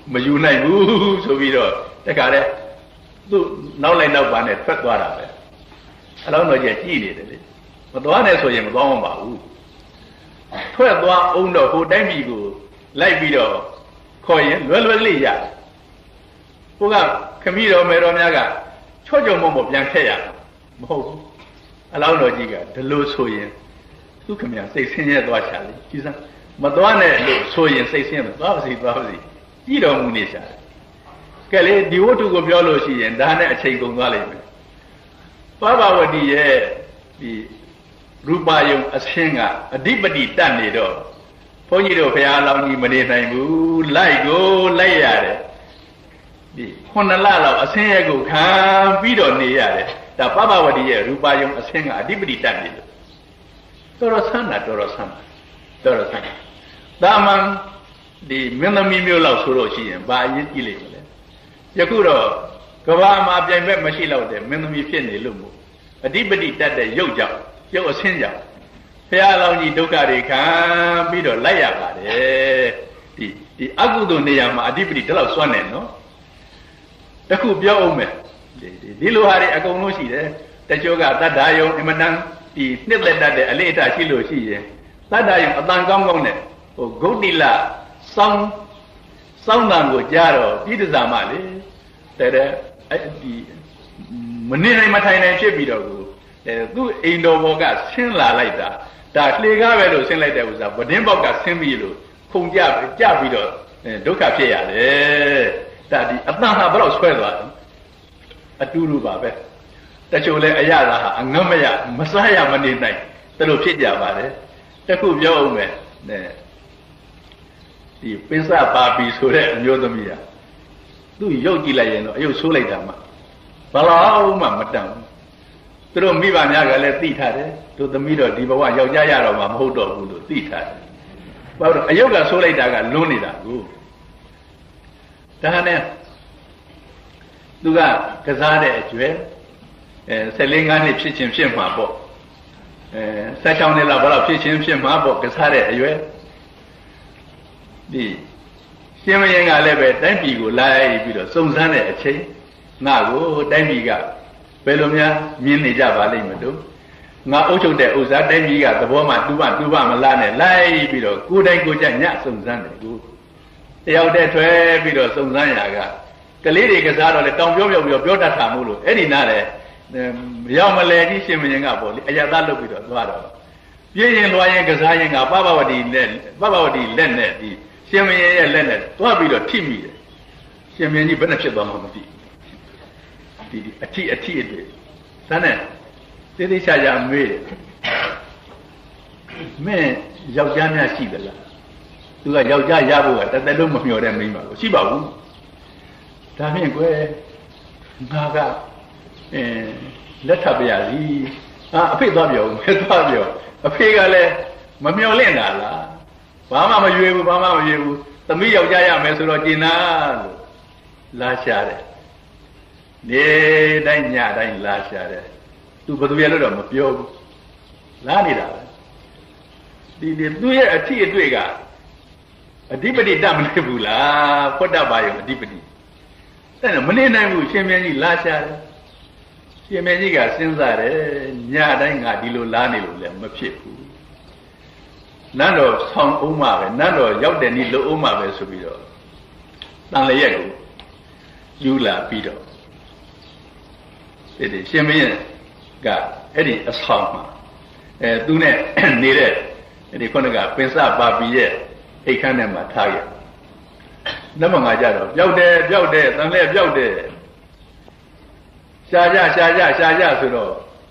မယူနိုင်ဘူးဆိုပြီးတော့တခါတည်းသူ့နောက်လိုက်နောက်ပါနဲ့ထွက်သွားတာပဲအလောင်းတော်ကြီးကြည်နေတယ်လေမသွားနဲ့ဆိုရင်မသွားမှပါဘူးထွက်သွားအောင်တော့ဟိုတိုင်းပြည်ကိုလိုက်ပြီးတော့ခေါ်ရင်လွယ်လွယ်လေးရဟိုကခမီးတော်မေတော်များကချော့ကြုံမမို့ပြန်ခဲ့ရမဟုတ်ဘူးအလောင်းတော်ကြီးကဒီလိုဆိုရင်သူခမရစိတ်ဆင်းရဲသွားချာလေကြီးစမ်းမသွားနဲ့လို့ဆိုရင်စိတ်ဆင်းရဲသွားပါစီသွားပါစီကြည်တော်မူနေချာကဲလေဒီဝတ္ထုကိုပြောလို့ရှိရင်ဒါနဲ့အချိန်ကုန်သွားလိမ့်မယ်ပပဝတိရဲ့ဒီရူပယုံအဆင်းကအဓိပတိတတ်နေတော့ဘုန်းကြီးတို့ဘုရားအလောင်းကြီးမနေနိုင်ဘူးလိုက်ကိုလိုက်ရတယ်ဒီခုနှစ်လလောက်အဆင်းရဲကိုခံပြီးတော့နေရတယ်ဒါပပဝတိရဲ့ရူပယုံအဆင်းကအဓိပတိတတ်နေလို့တော်တော်ဆန်းတာတော်တော်ဆန်းတာတော်တော်ဆန်းတာဒါမှဒီမင်းသမီးမျိုးလောက်ဆိုလို့ရှိရင်ဘာအရေးကြီးလိမ့်မလဲယခုတော့ကဘာမှာပြိုင်ဘက်မရှိတော့တဲ့မင်းသမီးဖြစ်နေလို့မို့အဓိပတိတတ်တဲ့ရုပ်ကြောင့်ရုပ်အဆင်းကြောင့်ဘုရားအလောင်းကြီးဒုက္ခတွေခံပြီးတော့လိုက်ရပါတယ်ဒီဒီအကုသိုလ်နေရာမှာအဓိပတိတလောက်စွန့်နေနော်တခုပြောအောင်မယ်ဒီဒီလိုဟာတွေအကုန်လုံးရှိတယ်တချို့ကတတ္တာယုံအမတန်ဒီနှစ်သက်တတ်တဲ့အလေးအထားရှိလို့ရှိရင်တတ္တာယုံအတန်ကောင်းကောင်းနဲ့ဟိုဂုတ်တိလစောင်းစောင်းတန်ကိုကြားတော့ပြည်တစားမလေတဲ့တဲ့အဲဒီမနေနိုင်မထိုင်နိုင်ဖြစ်ပြီးတော့ကိုအဲသူ့အိမ်တော်ဘောကဆင်းလာလိုက်တာဒါလှေကားပဲလို့ဆင်းလိုက်တဲ့ဥစ္စာဗဒင်းပေါက်ကဆင်းပြီးလို့ခုန်ကြကြပြီးတော့ဒုက္ခဖြစ်ရတယ်ဒါဒီအတန်ဟာဘယ်တော့ဆွဲသွားတယ်အတူတူပါပဲတချို့လဲအရသာဟာအငတ်မရမစားရမနေနိုင်တလို့ဖြစ်ကြပါတယ်တခုပြောအောင်မယ်နဲ့ဒီပိစပါပီဆိုတဲ့အမျိုးသမီးကသူ့ရုပ်ကြည့်လိုက်ရင်တော့အယုတ်ဆိုးလိုက်တာမှဘလောက်မှမတန်ဘူးသူတို့မိဘများကလည်းသိထားတယ်တို့သမီးတော့ဒီဘဝယောက်ျားရတော့မှမဟုတ်တော့ဘူးလို့သိထားတယ်ဘာလို့အယုတ်ကဆိုးလိုက်တာကလွန်းနေတာကိုဒါနဲ့သူကကစားတဲ့အကျွဲအဲဆယ်လေးငါးနှစ်ဖြစ်ချင်းဖြစ်မှာပေါ့အဲဆယ်ချောင်းနှစ်လောက်ဘယ်တော့ဖြစ်ချင်းဖြစ်မှာပေါ့ကစားတဲ့အရွယ်ဒီရှင်မယင်ကလည်းပဲတိုင်းပြည်ကိုလိုက်ပြီးတော့စုံစမ်းတဲ့အချိန်ငါကိုတိုင်းပြည်ကဘယ်လိုများမြင်နေကြပါလိမ့်မလို့ငါအုပ်ချုပ်တဲ့ဥစ္စာတိုင်းပြည်ကသဘောမှတူပါတူပါမလားနဲ့လိုက်ပြီးတော့ကိုယ်တိုင်ကိုယ်ကျညစုံစမ်းတယ်ကိုတယောက်တည်းထွဲပြီးတော့စုံစမ်းရာကကလေးတွေကစားတော့လေတောင်ပြောပြောပြောပြောတတ်တာမို့လို့အဲ့ဒီနားလေရောက်မလဲကြီးရှင်မင်းကပေါ့လေအယသားလုပ်ပြီးတော့သွားတော့ပြင်းရင်လွှားရင်ကစားရင်ကပပဝတီလက်ပပဝတီလက်နဲ့ဒီရှင်မင်းရဲ့လက်နဲ့သွားပြီးတော့ထိမိတယ်ရှင်မင်းကြီးဘယ်နဲ့ဖြစ်သွားမှမသိဒီဒီအထိအထိအတွေ့ဒါနဲ့သေသေးချာချာမေးတယ်မင်းယောက်ျားများရှိသလားသူကယောက်ျားရဖို့ကတသက်လုံးမမျှော်တဲ့မိန်းမကိုရှိပါဘူးဒါဖြင့်ကွယ်ငါကအဲလက်ထပ်ပြရစီအာအဖေသွားပြောမဲသွားပြောအဖေကလည်းမမျော်လင့်တာလားဘာမှမရွေဘူးဘာမှမရွေဘူးသမီးယောက်ျားရမယ်ဆိုတော့ကျင်နာလို့လာရှာတယ်နေတိုင်းညတိုင်းလာရှာတယ်သူဘယ်သူရလို့တော့မပြောဘူးလာနေတာပဲဒီဒီသူရဲ့အထီးအတွေ့ကအဓိပတိတတ်မနေဘူးလားဖွတ်တတ်ပါရောအဓိပတိအဲ့တော့မနေနိုင်ဘူးရှင်မင်းကြီးလာရှာတယ်ရှင်မင်းကြီးကစဉ်းစားတယ်ညတိုင်းငါဒီလိုလားနေလို့လည်းမဖြစ်ဘူးနန်းတော်ဆောင်းအောင်မှာပဲနန်းတော်ရောက်တဲ့နေ့လို့အောင်မှာပဲဆိုပြီးတော့တန်လျက်ကိုယူလာပြီးတော့ဒီရှင်မင်းကအဲ့ဒီအဆောင်မှာအဲသူနဲ့နေတဲ့ဒီခုနကပင်စပါပီရဲ့အိတ်ခမ်းထဲမှာထားခဲ့လက်မငါကြတော့ပျောက်တယ်ပျောက်တယ်တန်လဲပျောက်တယ်ရှာကြရှာကြရှာကြဆိုတော့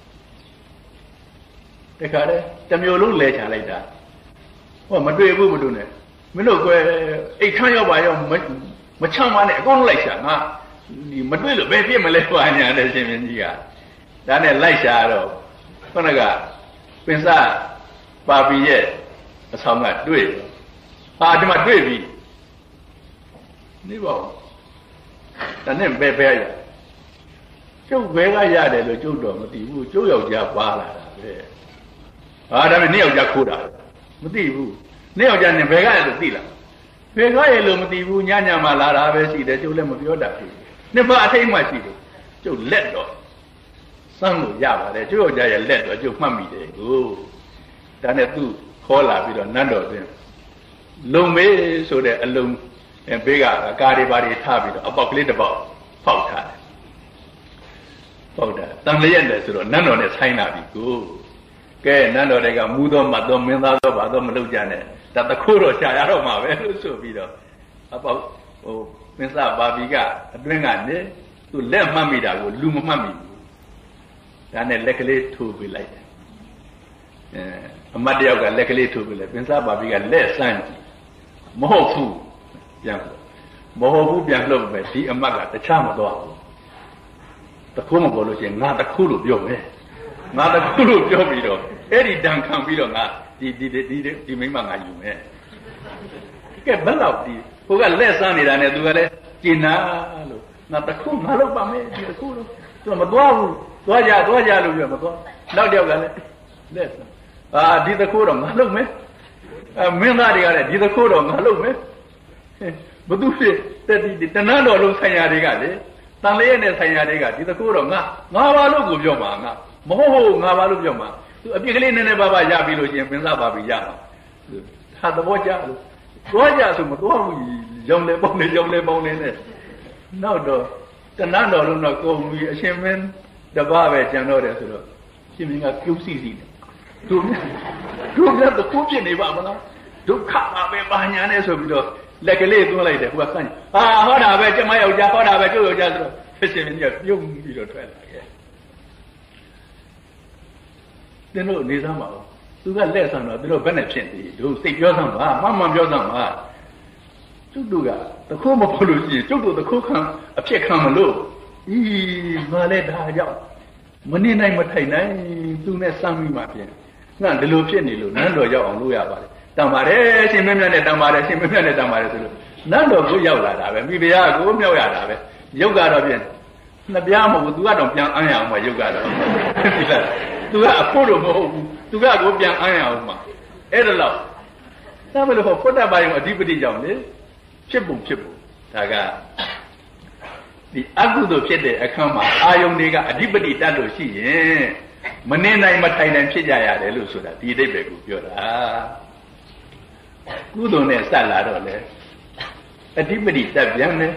တခါတည်းတစ်မျိုးလုံးလဲချလိုက်တာဟောမတွေ့ဘူးမတွေ့နဲ့မင်းတို့ကွယ်အိတ်ခမ်းရောက်ပါရောက်မချမ်းပါနဲ့အကောင်းလိုက်ရှာငါဒီမတွေ့လို့ဘယ်ပြစ်မလဲပါညာတဲ့ရှင်မင်းကြီးကဒါနဲ့လိုက်ရှာတော့ခုနကပင်စပါပီရဲ့အဆောင်ကတွေ့ဟာဒီမှာတွေ့ပြီနေပါဦးဒါနဲ့ဘယ်ဘဲရကျုပ်ဘဲကရတယ်လို့ကျုပ်တော့မသိဘူးကျုပ်ယောက်ျားပါလာတာပဲဟာဒါပေမဲ့နေ့ယောက်ျားခိုးတာမသိဘူးနေ့ယောက်ျားနဲ့ဘယ်ကလဲလို့သိလားဖေကားရဲ့လို့မသိဘူးညညမှလာတာပဲရှိတယ်ကျုပ်လည်းမပြောတတ်ဘူးနှစ်ပါးအထိတ်မှရှိတယ်ကျုပ်လက်တော့စမ်းလို့ရပါတယ်ကျုပ်ယောက်ျားရဲ့လက်တော့ကျုပ်မှတ်မိတယ်ကိုဒါနဲ့သူ့ခေါ်လာပြီးတော့နတ်တော်တွင်လုံမေးဆိုတဲ့အလုံးဘေးကကားတွေပါတွေထားပြီးတော့အပေါက်ကလေးတစ်ပေါက်ဖောက်ထားတယ်ပေါက်တာတန်လျက်တယ်ဆိုတော့နတ်တော်နဲ့ဆိုင်လာပြီကိုကဲနတ်တော်တွေကမူသောမတ်သောမင်းသားသောဘာသောမလုပ်ကြနဲ့ဒါတခိုးတော့ရှာရတော့မှာပဲလို့ဆိုပြီးတော့အပေါက်ဟိုမင်းသားပါဘီကအတွင်းကနေသူလက်မှတ်မိတာကိုလူမမှတ်မိဘူးဒါနဲ့လက်ကလေးထိုးပေးလိုက်တယ်အဲအမတ်တယောက်ကလက်ကလေးထိုးပေးလိုက်မင်းသားပါဘီကလက်ဆန်းကြည့်မဟုတ်ဘူးပြန်မဟုတ်ဘူးပြန်လှုပ်မယ်ဒီအမတ်ကတခြားမသွားဘူးတခိုးမပေါ်လို့ရှိရင်ငါတခိုးလို့ပြောမယ်ငါတခိုးလို့ပြောပြီးတော့အဲ့ဒီတန်ခံပြီးတော့ငါဒီဒီဒီဒီမိမငါယူမယ်ကဲဘယ်လောက်ဒီဟိုကလက်ဆန်းနေတာနဲ့သူကလည်းကျင်နာလို့ငါတခိုးငါလုပ်ပါမယ်ဒီတခိုးလို့သူကမသွားဘူးသွားကြသွားကြလို့ပြောမသွားနောက်တယောက်ကလည်းလက်ဆန်းအာဒီတခိုးတော့ငါလုပ်မယ်အဲမင်းသားတွေကလည်းဒီတခိုးတော့ငါလုပ်မယ်ဘသူဖြစ်တက်ဒီတနန်းတော်လုံးဆိုင်ရာတွေကလေတန်လျက်နဲ့ဆိုင်ရာတွေကဒီတခိုးတော့ငါငါဘာလို့ကိုပြောမှာငါမဟုတ်ဟုတ်ငါဘာလို့ပြောမှာသူအပြစ်ကလေးနည်းနည်းပါးပါးရပြီလို့ရှင်ပင်စားပါပြီရမှာဟာသဘောကျလို့သွားကြဆိုမသွားဘူးရောင်လေပေါင်းနေရောင်လေပေါင်းနေနဲ့နောက်တော့တနန်းတော်လုံးတော့ကုန်ပြီအရှင်မင်းတပားပဲကြံတော့တယ်ဆိုတော့ရှင်မင်းကပြုတ်စီစီတယ်တို့တို့ကတော့ကိုဖြစ်နေပါမလားဒုက္ခပါပဲပါညာနဲ့ဆိုပြီးတော့လက်ကလေးသွန်းလိုက်တယ်ဟိုကဆန်းဟာဟောတာပဲကျမယောက်ျားဟောတာပဲကျို့ယောက်ျားဆိုတော့ဖြစ်ရှင်မင်းကပြုံးပြီးတော့ထွက်လာခဲ့တင်းတို့နေသားမှာသူကလက်ဆန်းတော့သူတို့ဘယ်နဲ့ဖြစ်နေတို့စိတ်ပြောစမ်းပါမှန်မှန်ပြောစမ်းပါကျုပ်တို့ကတခိုးမဖို့လို့ရှိရင်ကျုပ်တို့တခိုးခံအဖြစ်ခံမလို့ဤမလဲဒါကြောင့်မနေနိုင်မထိုင်နိုင်သူနဲ့စမ်းမိမှပြင်ငါဒီလိုဖြစ်နေလို့နန်းတော်ရောက်အောင်လုပ်ရပါတယ်တံပါတယ်ရှင်မင်းမြတ်နဲ့တံပါတယ်ရှင်မင်းမြတ်နဲ့တံပါတယ်ဆိုလို့နန်းတော်ကိုရောက်လာတာပဲမိဖုရားကိုမြောက်ရတာပဲရုပ်ကတော့ပြင်နှစ်ပြားမဟုတ်ဘူး तू ကတော့ပြန်အမ်းရအောင်မှရုပ်ကတော့ဒီလား तू ကအဖို့တော့မဟုတ်ဘူး तू ကကိုပြန်အမ်းရအောင်မှအဲ့ဒါလို့ဒါပဲလို့ဖွတ်တတ်ပါရင်အဓိပတိကြောင့်လေဖြစ်ပုံဖြစ်ပုံဒါကဒီအကုသိုလ်ဖြစ်တဲ့အခါမှာအာယုန်တွေကအဓိပတိတတ်လို့ရှိရင်မနေနိုင်မထိုင်နိုင်ဖြစ်ကြရတယ်လို့ဆိုတာဒီအဓိပ္ပာယ်ကိုပြောတာကုသိုလ်နဲ့စက်လာတော့လေအဓိပတိတတ်ပြန်တယ်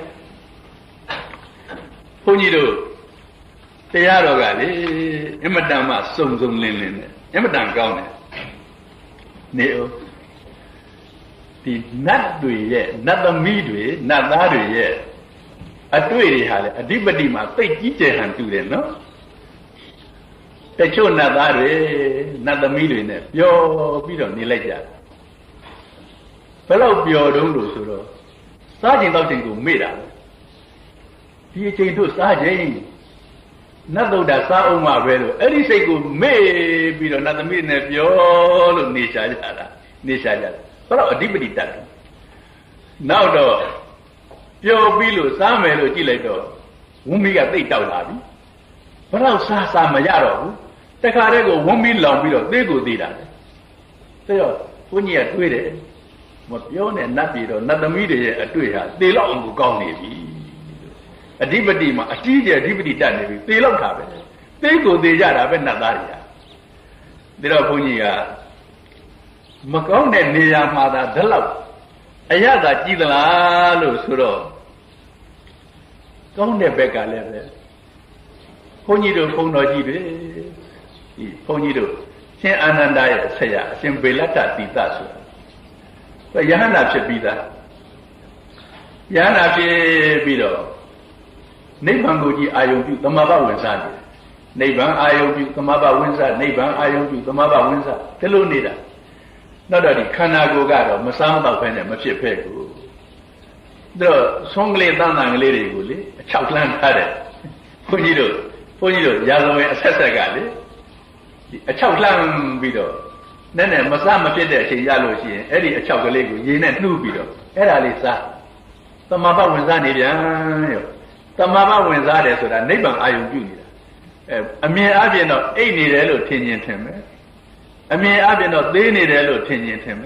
ဘုန်းကြီးတို့တရားတော်ကလေအမတန်မှစုံစုံလင်းလင်းနဲ့အမတန်ကောင်းတယ်နေဦးဒီနတ်တွေရဲ့နတ်သမီးတွေနတ်သားတွေရဲ့အတွေ့တွေဟာလေအဓိပတိမှာသိကြီးကျယ်ဟန်တူတယ်နော်တချို့နတ်သားတွေနတ်သမီးတွေနဲ့ပျော်ပြီးတော့နေလိုက်ကြဘယ်လောက်ပျော်တုံးလို့ဆိုတော့စားခြင်းတောက်ခြင်းကိုမေ့တာဒီအချိန်တို့စားခြင်းနတ်သုဒ္ဓစားအောင်မှာပဲလို့အဲ့ဒီစိတ်ကိုမေ့ပြီးတော့နတ်သမီးနဲ့ပျော်လို့နေရှာကြတာနေရှာကြတယ်ဘယ်တော့အဓိပတိတတ်တယ်နောက်တော့ပျော်ပြီးလို့စားမယ်လို့ကြည့်လိုက်တော့ဝုံမီကသိတောက်လာပြီဘယ်တော့စားစားမရတော့ဘူးတခါတည်းကိုဝုံမီလောင်ပြီးတော့သေးကိုသေးတာလေဒါကြောင့်ဘုန်းကြီးကတွေးတယ်မပြောနဲ့နတ်ပြည်တော့နတ်သမီးတွေရဲ့အတွေ့ဟာသေလောက်အောင်ကိုကောင်းနေပြီအဓိပတိမှာအကြီးကျယ်အဓိပတိတတ်နေပြီသေလောက်တာပဲသေကိုသေကြတာပဲနတ်သားတွေကဒါတော့ဘုန်းကြီးကမကောင်းတဲ့နေရာမှာသာဒါလောက်အရသာကြည်သလားလို့ဆိုတော့ကောင်းတဲ့ဘက်ကလည်းပဲဘုန်းကြီးတို့ဘုန်းတော်ကြီးတွေဒီဘုန်းကြီးတို့ရှင်အာနန္ဒရဲ့ဆရာအရှင်ဘေလတ္တတိသဆိုတာယဟန္တာဖြစ်ပြီးသားယဟန္တာဖြစ်ပြီးတော့နိဗ္ဗာန်ကိုကြည်အာယုံပြုသမဘဝင်စားတယ်နိဗ္ဗာန်အာယုံပြုသမဘဝင်စားနိဗ္ဗာန်အာယုံပြုသမဘဝင်စားဒီလိုနေတာနောက်တော့ဒီခန္ဓာကိုယ်ကတော့မစားမတော့ဖဲနဲ့မဖြစ်ဖဲကိုတော့ဆုံးကလေးတန်တန်ကလေးတွေကိုလေအချောက်လန်းထားတယ်ဘုန်းကြီးတို့ဘုန်းကြီးတို့ရာဇဝင်အဆက်ဆက်ကလေဒီအချောက်လှမ်းပြီးတော့နည်းနည်းမစားမဖြစ်တဲ့အချိန်ရလို့ရှိရင်အဲ့ဒီအချောက်ကလေးကိုရေနဲ့နှူးပြီးတော့အဲ့ဒါလေးစားသမဘဝင်စားနေပြန်ရောသမဘဝင်စားတယ်ဆိုတာနိဗ္ဗာန်အာယုံပြုနေတာအဲအမြင်အပြင်တော့အိတ်နေတယ်လို့ထင်ရင်ထင်မယ်အမြင်အပြင်တော့သေးနေတယ်လို့ထင်ရင်ထင်မယ်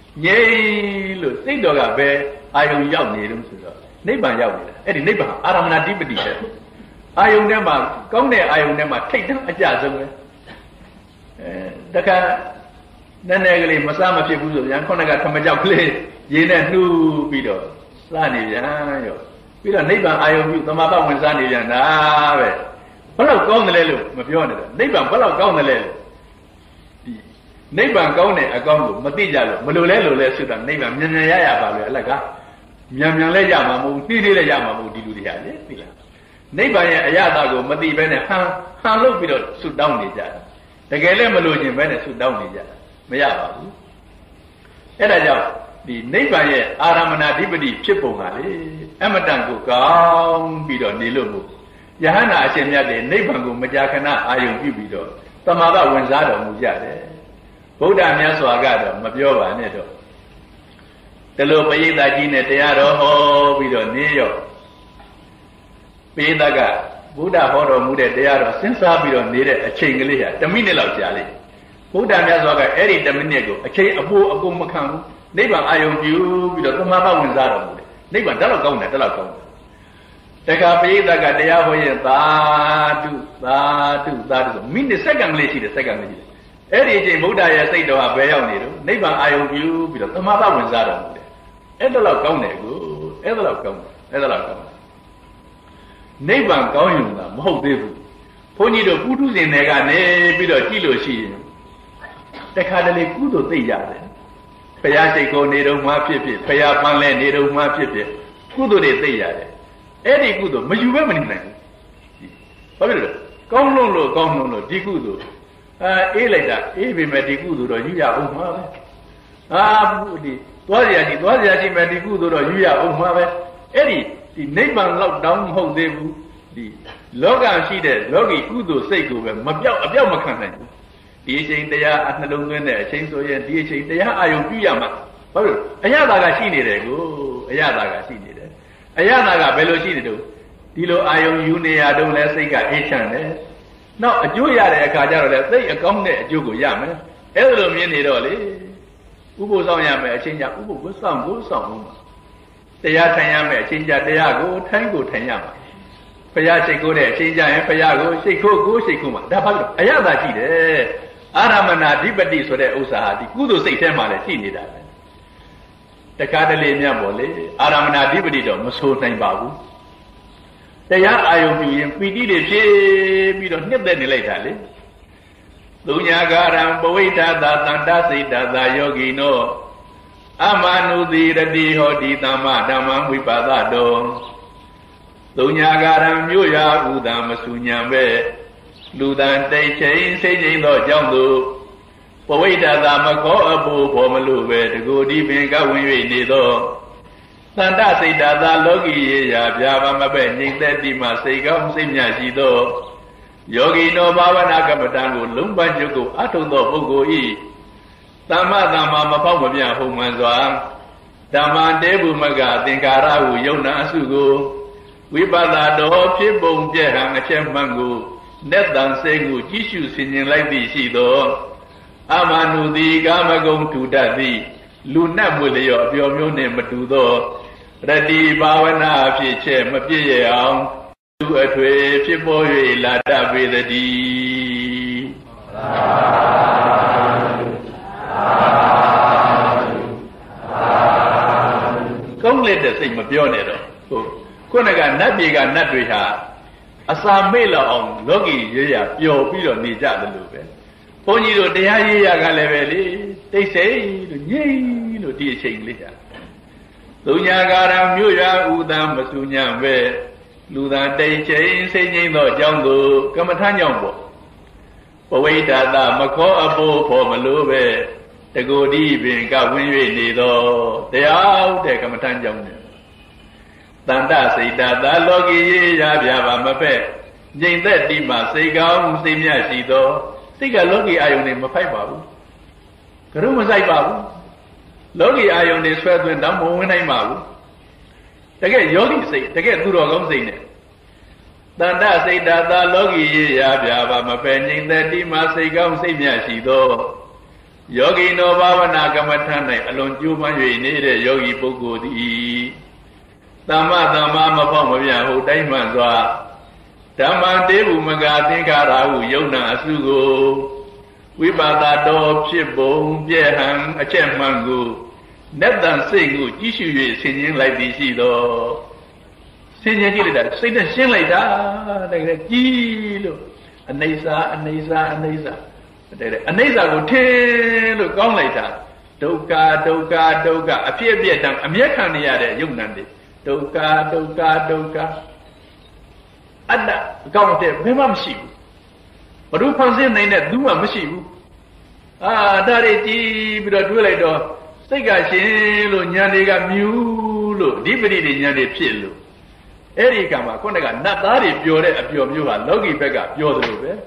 nhây lửa xích đồ cả về ai ông giàu nhảy đúng rồi nấy bạn giàu nhảy ấy thì nấy bạn aramana đi bedi đấy ai ông này mà có này ai ông này mà thích đó ở nhà rồi đặc cả nên này cái mà sao mà phía bùn rồi con này cả thằng giàu cái gì này nu bị đó là này vậy rồi bây giờ nấy bạn ai ông tao mà bảo mình ra này vậy na vậy bắt đầu con này luôn màပြောnày nấy bạn bắt đầu con này luôn nấy bạn con này à con luôn mà tin ra luôn mà lùi lấy lùi lấy sự rằng nấy bạn nhanh nhanh ya ya bảo rồi là cả nhanh nhanh lấy ra mà mù đi đi lấy ra mà mù đi đi đi ra đấy đi là nấy bạn ya ya ta cũng mà đi bên này ha ha lúc bây giờ sụt down đi ra để cái này mà lùi nhìn bên này sụt down đi ra mới ya bảo cái này sao thì nấy bạn ya aramana đi bên đi chết bùng à đấy em mà đang cũng con bây giờ đi luôn ya hả na xem nhà đấy nấy bạn cũng mà ra cái na ai dùng cái bây giờ ta mà bảo vấn giá đó mua ra đấy Bố đàများစွာကတော့မပြောပါနဲ့တော့တလို့ပရိသတ်ကြီးနဲ့တရားတော်ဟောပြီးတော့နေရောပရိသတ်ကဘုရားဟောတော်မူတဲ့တရားတော်စဉ်းစားပြီးတော့နေတဲ့အချိန်ကလေးဟာတစ်မိနစ်လောက်ကြာလိမ့်ဘုရားများစွာကအဲ့ဒီတစ်မိနစ်ကိုအချိန်အပိုးအကုန်မခံဘူးနိဗ္ဗာန်အာယုံပြုပြီးတော့သမာဓိဝင်စားတော်မူတယ်နိဗ္ဗာန်တက်တော့ကောင်းတယ်တက်တော့ကောင်းတယ်တခါပရိသတ်ကတရားဟောရင်သာတုသာတုသာတုဆိုမိနစ်စက္ကန့်ကလေးရှိတယ်စက္ကန့်ကလေးရှိတယ်အဲ့ဒီအချိန်ဗုဒ္ဓရဲ့စိတ်တော်ကဘယ်ရောက်နေတော့နိဗ္ဗာန်အာယုံပြုပြီးတော့သမာဓိဝင်စားတော်မူတယ်အဲ့ဒါလောက်ကောင်းတယ်ကိုအဲ့ဒါလောက်ကောင်းတယ်အဲ့ဒါလောက်ကောင်းတယ်နိဗ္ဗာန်ကောင်းရုံကမဟုတ်သေးဘူးဘုန်းကြီးတို့ပုထုဇဉ်တွေကနေပြီးတော့ကြည့်လို့ရှိရင်တခါတလေကုသိုလ်သိရတယ်ဘုရားစိတ်ကိုနေတော့မှဖြစ်ဖြစ်ဘုရားပန်းလဲနေတော့မှဖြစ်ဖြစ်ကုသိုလ်တွေသိရတယ်အဲ့ဒီကုသိုလ်မယူဘဲမနေနိုင်ဘူးဘာဖြစ်လို့ကောင်းလုံးလို့ကောင်းလုံးလို့ဒီကုသိုလ်အာအေးလိုက်တာအေးပေမဲ့ဒီကုသိုလ်တော့ယူရအောင်မှာပဲအာဒီသွားရရှိသွားရရှိမဲ့ဒီကုသိုလ်တော့ယူရအောင်မှာပဲအဲ့ဒီဒီနိဗ္ဗာန်လောက်တောင်းမဟုတ်သေးဘူးဒီလောကရှိတဲ့လောကီကုသိုလ်စိတ်ကိုပဲမပြောက်အပြောက်မခံနိုင်ဘူးဒီအချိန်တရားအနှလုံးသွင်းတဲ့အချိန်ဆိုရင်ဒီအချိန်တရားအာယုံပြုရမှာဟုတ်လို့အရသာကရှိနေတယ်ကိုအရသာကရှိနေတယ်အရသာကဘယ်လိုရှိနေတော့ဒီလိုအာယုံယူနေရတော့လဲစိတ်ကအေးချမ်းတယ်နောက်အကျိုးရတဲ့အခါကျတော့လေသိအကောင်းတဲ့အကျိုးကိုရမယ်အဲ့လိုမြင်နေတော့လေဥပုသ်ဆောင်ရမယ်အချင်းကြဥပုသ်ကိုဆောင်ကိုဆောင်ဦးမှာတရားထိုင်ရမယ်အချင်းကြတရားကိုထိုင်ကိုထိုင်ရမှာဘုရားရှိခိုးတဲ့အချင်းကြရင်ဘုရားကိုရှိခိုးကိုရှိခိုးမှာဒါဘာလို့အရသာရှိတယ်အာရမဏဓိပတိဆိုတဲ့ဥစ္စာဟာဒီကုသိုလ်စိတ်ထဲမှာလည်းရှိနေတာပဲတခါတလေမြတ်ပေါ့လေအာရမဏဓိပတိတော့မဆိုနိုင်ပါဘူးတရားအာယုံပြုရင်ပီတိတွေဖြစ်ပြီးတော့နှစ်သက်နေလိုက်တာလေသုညာဂရံပဝိဒ္ဓသာတန္တစိတ်တသာယောဂီနောအမနုတိရတိဟောတိသမ္မာဓမ္မဝိပါဒတောသုညာဂရံမြို့ရာဥဒံမစုညံပဲလူတန်တိတ်ချင်းစိတ်ငြိမ်သောကြောင့်သူပဝိဒ္ဓသာမခောအပူဖော်မလို့ပဲတကူဒီပင်ကဝင်၍နေသောသန္တစိတ်ဓာသာလောကီရေရာပြာပါမပဲငြိမ့်သက်တိမှစိတ်ကောင်းစိတ်မြတ်ရှိသောယောဂီနောဘာဝနာကမ္မဋ္ဌာန်းကိုလုံးပန်းကျုပ်ကိုအထုံသောပုဂ္ဂိုလ်ဤသမ္မာသမ္မာမပေါက်မပြဟုံမှန်စွာဓမ္မတေဘုမကသင်္ကာရဟုယုံနာအစုကိုဝိပဿနာတော်ဖြစ်ပုံပြည့်ဟံအချက်မှန်ကိုလက်တန်စိတ်ကိုကြည့်ရှုဆင်ခြင်လိုက်သည်ရှိသောအမနုတိကာမဂုဏ်ထူတတ်သည်လူနတ်မွေလျော့အပျော်မျိုးနှင့်မတူသောရတိဘာဝနာဖြစ်ချက်မပြည့်ရအောင်သူအထွေဖြစ်ပေါ်၍လာတတ်ပေသည်ကောင်းလက်တဲ့စိတ်မပြောနဲ့တော့ဟုတ်ခုနကနတ်ပြည်ကနတ်တွေဟာအစာမေ့လောက်အောင်လောကီရရပျော်ပြီးတော့နေကြတယ်လို့ပဲဘုန်းကြီးတို့တရားရေးရကလည်းပဲလေတိတ်ဆိတ်လို့ငြိမ်လို့ဒီအချိန်လေးဟာသုညာကာရမြို့ရာဥဒံမစုညံပဲလူသာတိတ်ချင်းစိတ်ငြိမ်သောအကြောင်းကိုကမ္မထမ်းကြောင့်ပေါ့ပဝိဒ္ဓသာမခောအဖို့ဖို့မလို့ပဲတကူဒီပင်ကဝင်၍နေသောတရားတဲ့ကမ္မထမ်းကြောင့်နဲ့တန္တစိတ်သာလောကီရေရာပြပါမဖက်ငြိမ်သက်တိမှစိတ်ကောင်းစိတ်မြတ်ရှိသောစိတ်ကလောကီအာယုန်နဲ့မဖိုက်ပါဘူးကရုမဆိုင်ပါဘူးလောကီအာယုန်တွေဆွဲသွင်းတော့မဝင်နိုင်ပါဘူးတကယ်ယောဂီစိတ်တကယ်သူတော်ကောင်းစိတ်နဲ့တန္တစိတ်သာလောကီရေရာပြပါမဖက်ငြိမ်သက်တိမှစိတ်ကောင်းစိတ်မြတ်ရှိသောယောဂီနောဘာဝနာကမ္မထ၌အလွန်ကျိုးပန်း၍နေတဲ့ယောဂီပုဂ္ဂိုလ်သည်သမ္မာသမ္မာမဖောက်မပြဟုတ်တိုင်းမှန်စွာဓမ္မတေဘုမကသင်္ခါရဟုယုံနာအစုကိုဝိပါဒတော်ဖြစ်ပုံပြည့်ဟံအချက်မှန်ကိုနတ်တန်စိတ်ကိုကြည့်ရှု၍ဆင်ခြင်လိုက်သည်ရှိသောဆင်ခြင်ကြည့်လိုက်တာစိတ်နဲ့ရှင်းလိုက်တာတကယ်ကြည့်လို့အနိစ္စအနိစ္စအနိစ္စတကယ်အနိစ္စကိုထင်လို့ကောင်းလိုက်တာဒုက္ခဒုက္ခဒုက္ခအဖြစ်အပျက်တံအမျက်ခံနေရတဲ့ယုံနာတွေဒုက္ခဒုက္ခဒုက္ခအတ္တအကောင့်တဲ့ဘယ်မှမရှိဘူးဘ누구ဖန်ဆင်းနိုင်တဲ့သူမှမရှိဘူးအာဒါတွေကြည့်ပြီးတော့တွေးလိုက်တော့စိတ်ကရှင်လို့ဉာဏ်တွေကမြူးလို့အဓိပတိတွေဉာဏ်တွေဖြစ်လို့အဲ့ဒီကံမှာခုနကနတ်သားတွေပျော်တဲ့အပျော်မျိုးဟာလောကီဘက်ကပျော်တယ်လို့ပဲ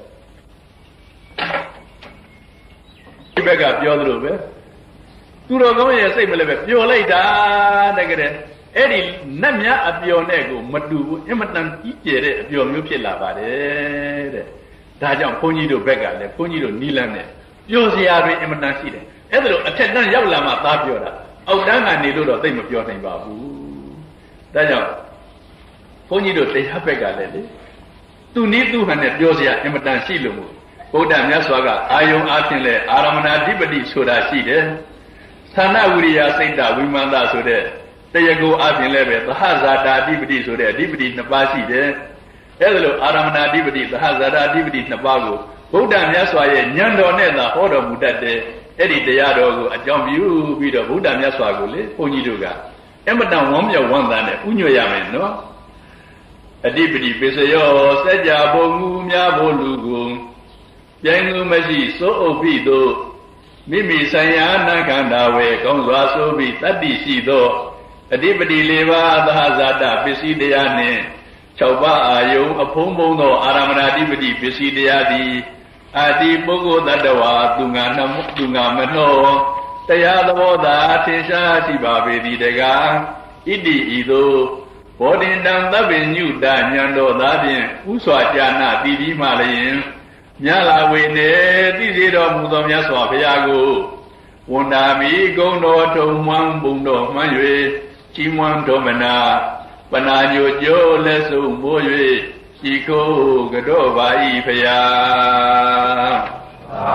ဒီဘက်ကပျော်တယ်လို့ပဲသူတော်ကောင်းရဲ့စိတ်မလည်းပဲပျော်လိုက်တာတကယ်အဲ့ဒီနတ်များအပျော်နဲ့ကိုမတူဘူးအင်မတန်ကြီးကျယ်တဲ့အပျော်မျိုးဖြစ်လာပါတယ်တဲ့ဒါကြောင့်ဘုန်းကြီးတို့ဘက်ကလည်းဘုန်းကြီးတို့နီးလန်းနဲ့ပျော်စရာတွေအင်မတန်ရှိတယ်အဲ့ဒါလို့အထက်တန်းရောက်လာမှသားပျော်တာအောက်တန်းကနေလို့တော့သိမပျော်နိုင်ပါဘူးဒါကြောင့်ဘုန်းကြီးတို့တရားဘက်ကလည်းလေသူနည်းသူဟန်နဲ့ပျော်စရာအင်မတန်ရှိလို့မို့ဘုရားမြတ်စွာကအာယုံအားဖြင့်လဲအာရမဏဓိပတိဆိုတာရှိတယ်သန္နဝိရိယစိတ်တဝိမာနဆိုတဲ့တရားကိုအားဖြင့်လည်းပဲသဟဇာတာဓိပတိဆိုတဲ့အဓိပတိနှစ်ပါးရှိတယ်အဲ့ဒါလို့အာရမဏဓိပတိသဟဇာတာဓိပတိနှစ်ပါးကိုဘုရားမြတ်စွာရဲ့ဉာဏ်တော်နဲ့သာဟောတော်မူတတ်တယ်အဲ့ဒီတရားတော်ကိုအကြောင်းပြုပြီးတော့ဘုရားမြတ်စွာကိုလေဘုန်းကြီးတို့ကအမတန်ဝမ်းမြောက်ဝမ်းသာနဲ့ဥညွတ်ရမယ်နော်အဓိပတိပိစယောစัจ जा ဘုံမူများဘို့လူကိုပြိုင်သူမရှိစိုးအုပ်ပြီးသို့မိမိဆိုင်ရာနာခန္ဓာဝေကောင်းစွာဆိုပြီးတတ္တိရှိသောအဓိပတိလေးပါးသဟဇာတပစ္စည်းတရားနှင့်၆ပါးအာယုံအဖုံးဖုံးသောအာရမဏဓိပတိပစ္စည်းတရားသည်အာတိပုဂ္ဂိုလ်တ attva သူငါနှမသူငါမနှောတရားသဘောသာထင်ရှားရှိပါပေသည်တကားဣတိဤသို့ဘောဓိတံသဗ္ဗညုတဉာဏ်တော်သာဖြင့်ဥစွာကြာနာတည်ပြီးမှလည်းမြတ်လာဝေနေသိစေတော်မူသောမြတ်စွာဘုရားကိုဝန်တာမိဂုံတော်ထုံမှန်းပုံတော်မှန်း၍ကြီးမွမ်းတော်မနာပနာညိုကျိုးလက်စုံမိုး၍ရှိခိုးကြောပါ၏ဘုရားသာ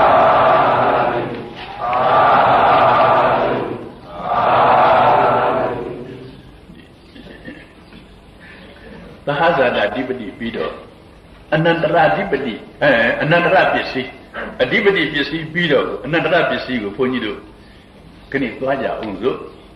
သဟဇာတာဓိပတိပြီးတော့အနန္တရဓိပတိအဲအနန္တရပစ္စည်းအဓိပတိပစ္စည်းပြီးတော့အနန္တရပစ္စည်းကိုဘုန်းကြီးတို့ခဏသွားကြအောင်စို့